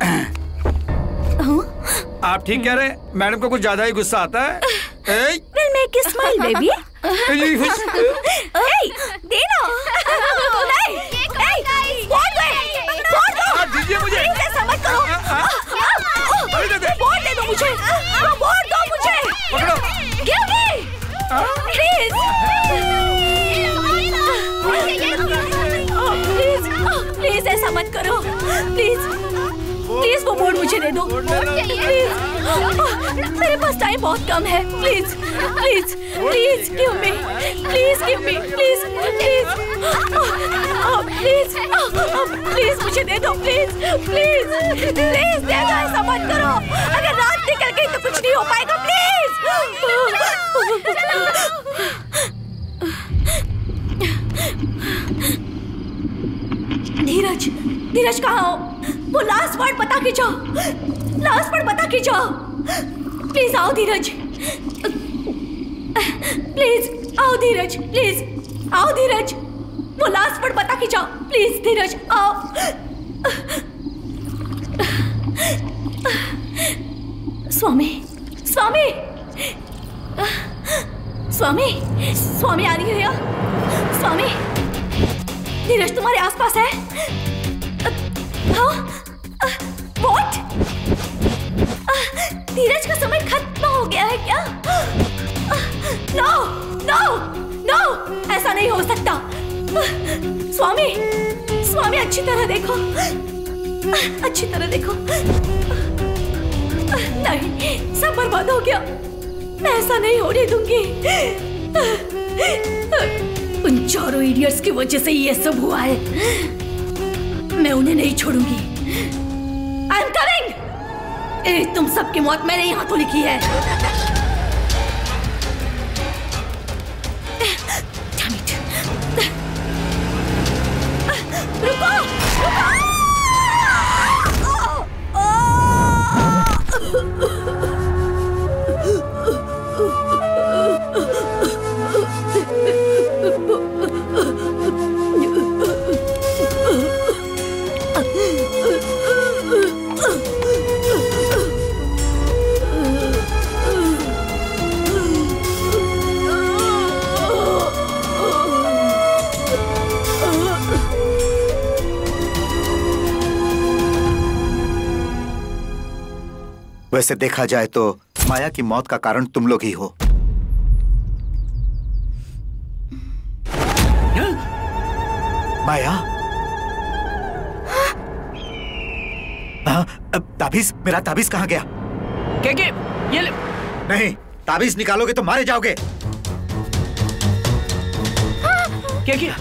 आप ठीक कह रहे हैं, मैडम को कुछ ज्यादा ही गुस्सा आता है। We'll make a smile, baby. देना। दीजिए मुझे। ऐसा मत करो। बोर्ड दे दो मुझे। बोर्ड दो मुझे। Give me. Please. प्लीज ऐसा मत करो। प्लीज प्लीज वो बोर्ड मुझे दे दो। प्लीज, मेरे पास टाइम बहुत कम है। Please please please give me, please give me, please please please please मुझे दे दो। प्लीज प्लीज प्लीज दे दो, ऐसा मत करो। अगर रात निकल गई तो कुछ नहीं हो पाएगा। प्लीज। धीरज, धीरज कहाँ हो? वो लास्ट वर्ड बता के जाओ, लास्ट वर्ड बता के जाओ। प्लीज आओ धीरज, प्लीज आओ धीरज, प्लीज आओ धीरज। वो लास्ट वर्ड बता के जाओ, प्लीज धीरज आओ। स्वामी, स्वामी, स्वामी, स्वामी आ रही है? स्वामी, धीरज तुम्हारे आसपास है? What? धीरज का समय खत्म हो गया है क्या? No, no, no, ऐसा नहीं हो सकता। स्वामी, स्वामी अच्छी तरह देखो, अच्छी तरह देखो। नहीं, सब बर्बाद हो गया। मैं ऐसा नहीं होने दूंगी। उन चारों इडियट्स की वजह से ये सब हुआ है। मैं उन्हें नहीं छोड़ूंगी। I am coming. तुम सबकी मौत मैंने ही हाथों लिखी है। Damn it. रुको, रुको। वैसे देखा जाए तो माया की मौत का कारण तुम लोग ही हो। माया, ताबीज, मेरा ताबीज कहाँ गया? ये ले। नहीं, ताबीज निकालोगे तो मारे जाओगे। क्या?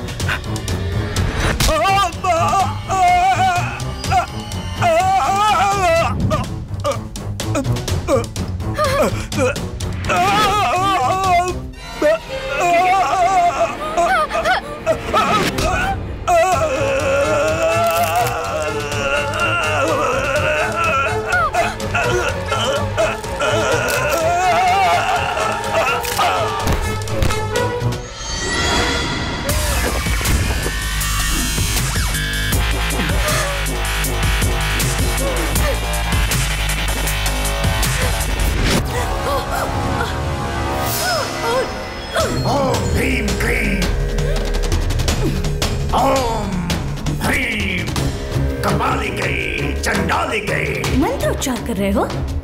मंत्रोच्चार कर रहे हो?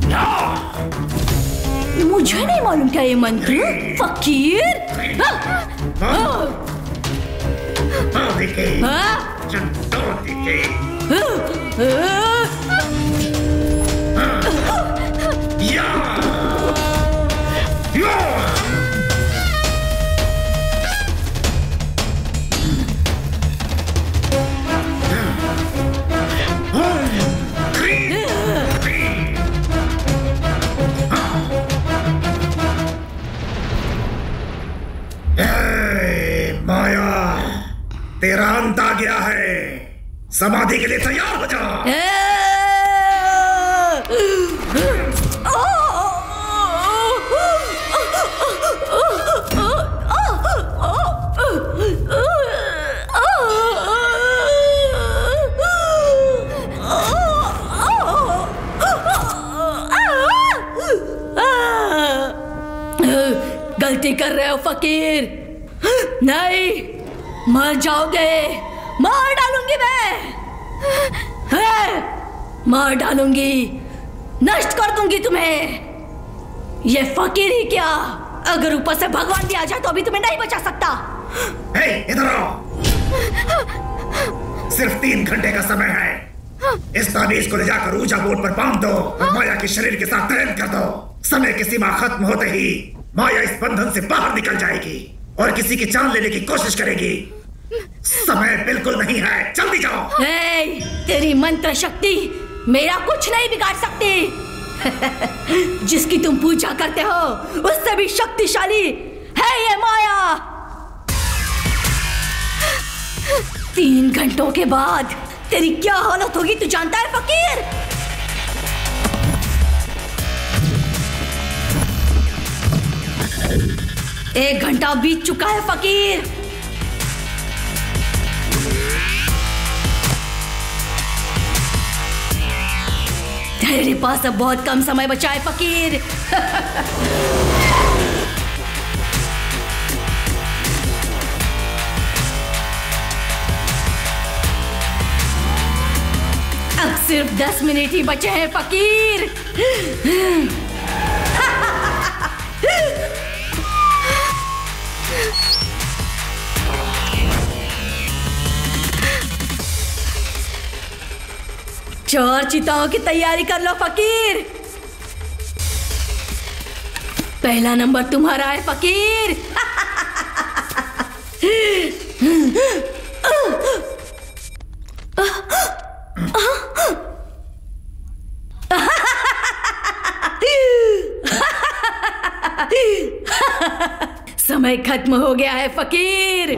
मुझे नहीं मालूम क्या ये मंत्र? फकीर? तेरा अंत आ गया है, समाधि के लिए तैयार हो जा। गलती कर रहे हो फकीर, नहीं मर जाओगे, मार डालूंगी मैं, मार डालूंगी, नष्ट कर दूंगी तुम्हें। ये फकीर ही क्या, अगर ऊपर से भगवान भी आ जाए तो अभी तुम्हें नहीं बचा सकता। इधर आओ, सिर्फ 3 घंटे का समय है। इस ताबीज को ले जाकर ऊंचा बोर्ड पर बांध दो और माया के शरीर के साथ तैन कर दो। समय की सीमा खत्म होते ही माया इस बंधन से बाहर निकल जाएगी और किसी की जान लेने की कोशिश करेगी। समय बिल्कुल नहीं है, जल्दी जाओ। तेरी मंत्र शक्ति मेरा कुछ नहीं बिगाड़ सकती। जिसकी तुम पूजा करते हो उससे भी शक्तिशाली है ये माया। 3 घंटों के बाद तेरी क्या हालत होगी तू जानता है फकीर? एक घंटा बीत चुका है फकीर। तेरे पास अब बहुत कम समय बचा है फकीर। अब सिर्फ 10 मिनट ही बचे हैं फकीर। चार चिताओं की तैयारी कर लो फकीर। पहला नंबर तुम्हारा है फकीर। समय खत्म हो गया है फकीर।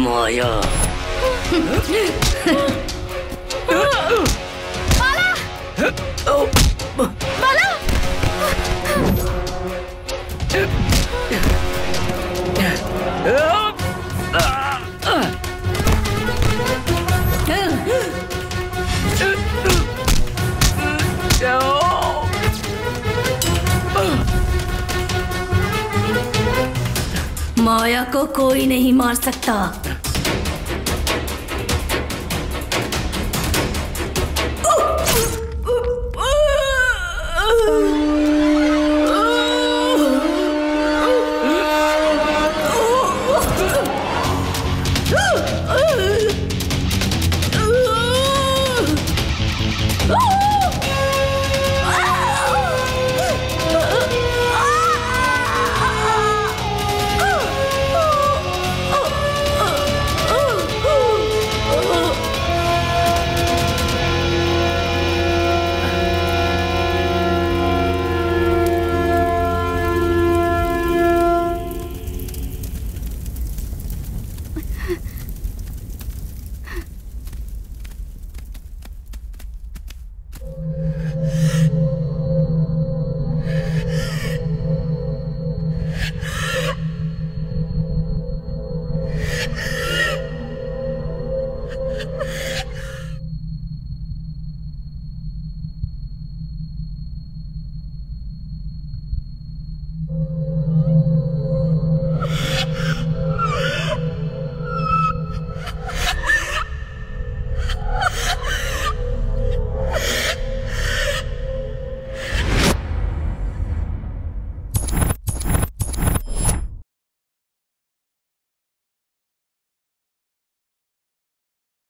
माया। बाला! माया को कोई नहीं मार सकता।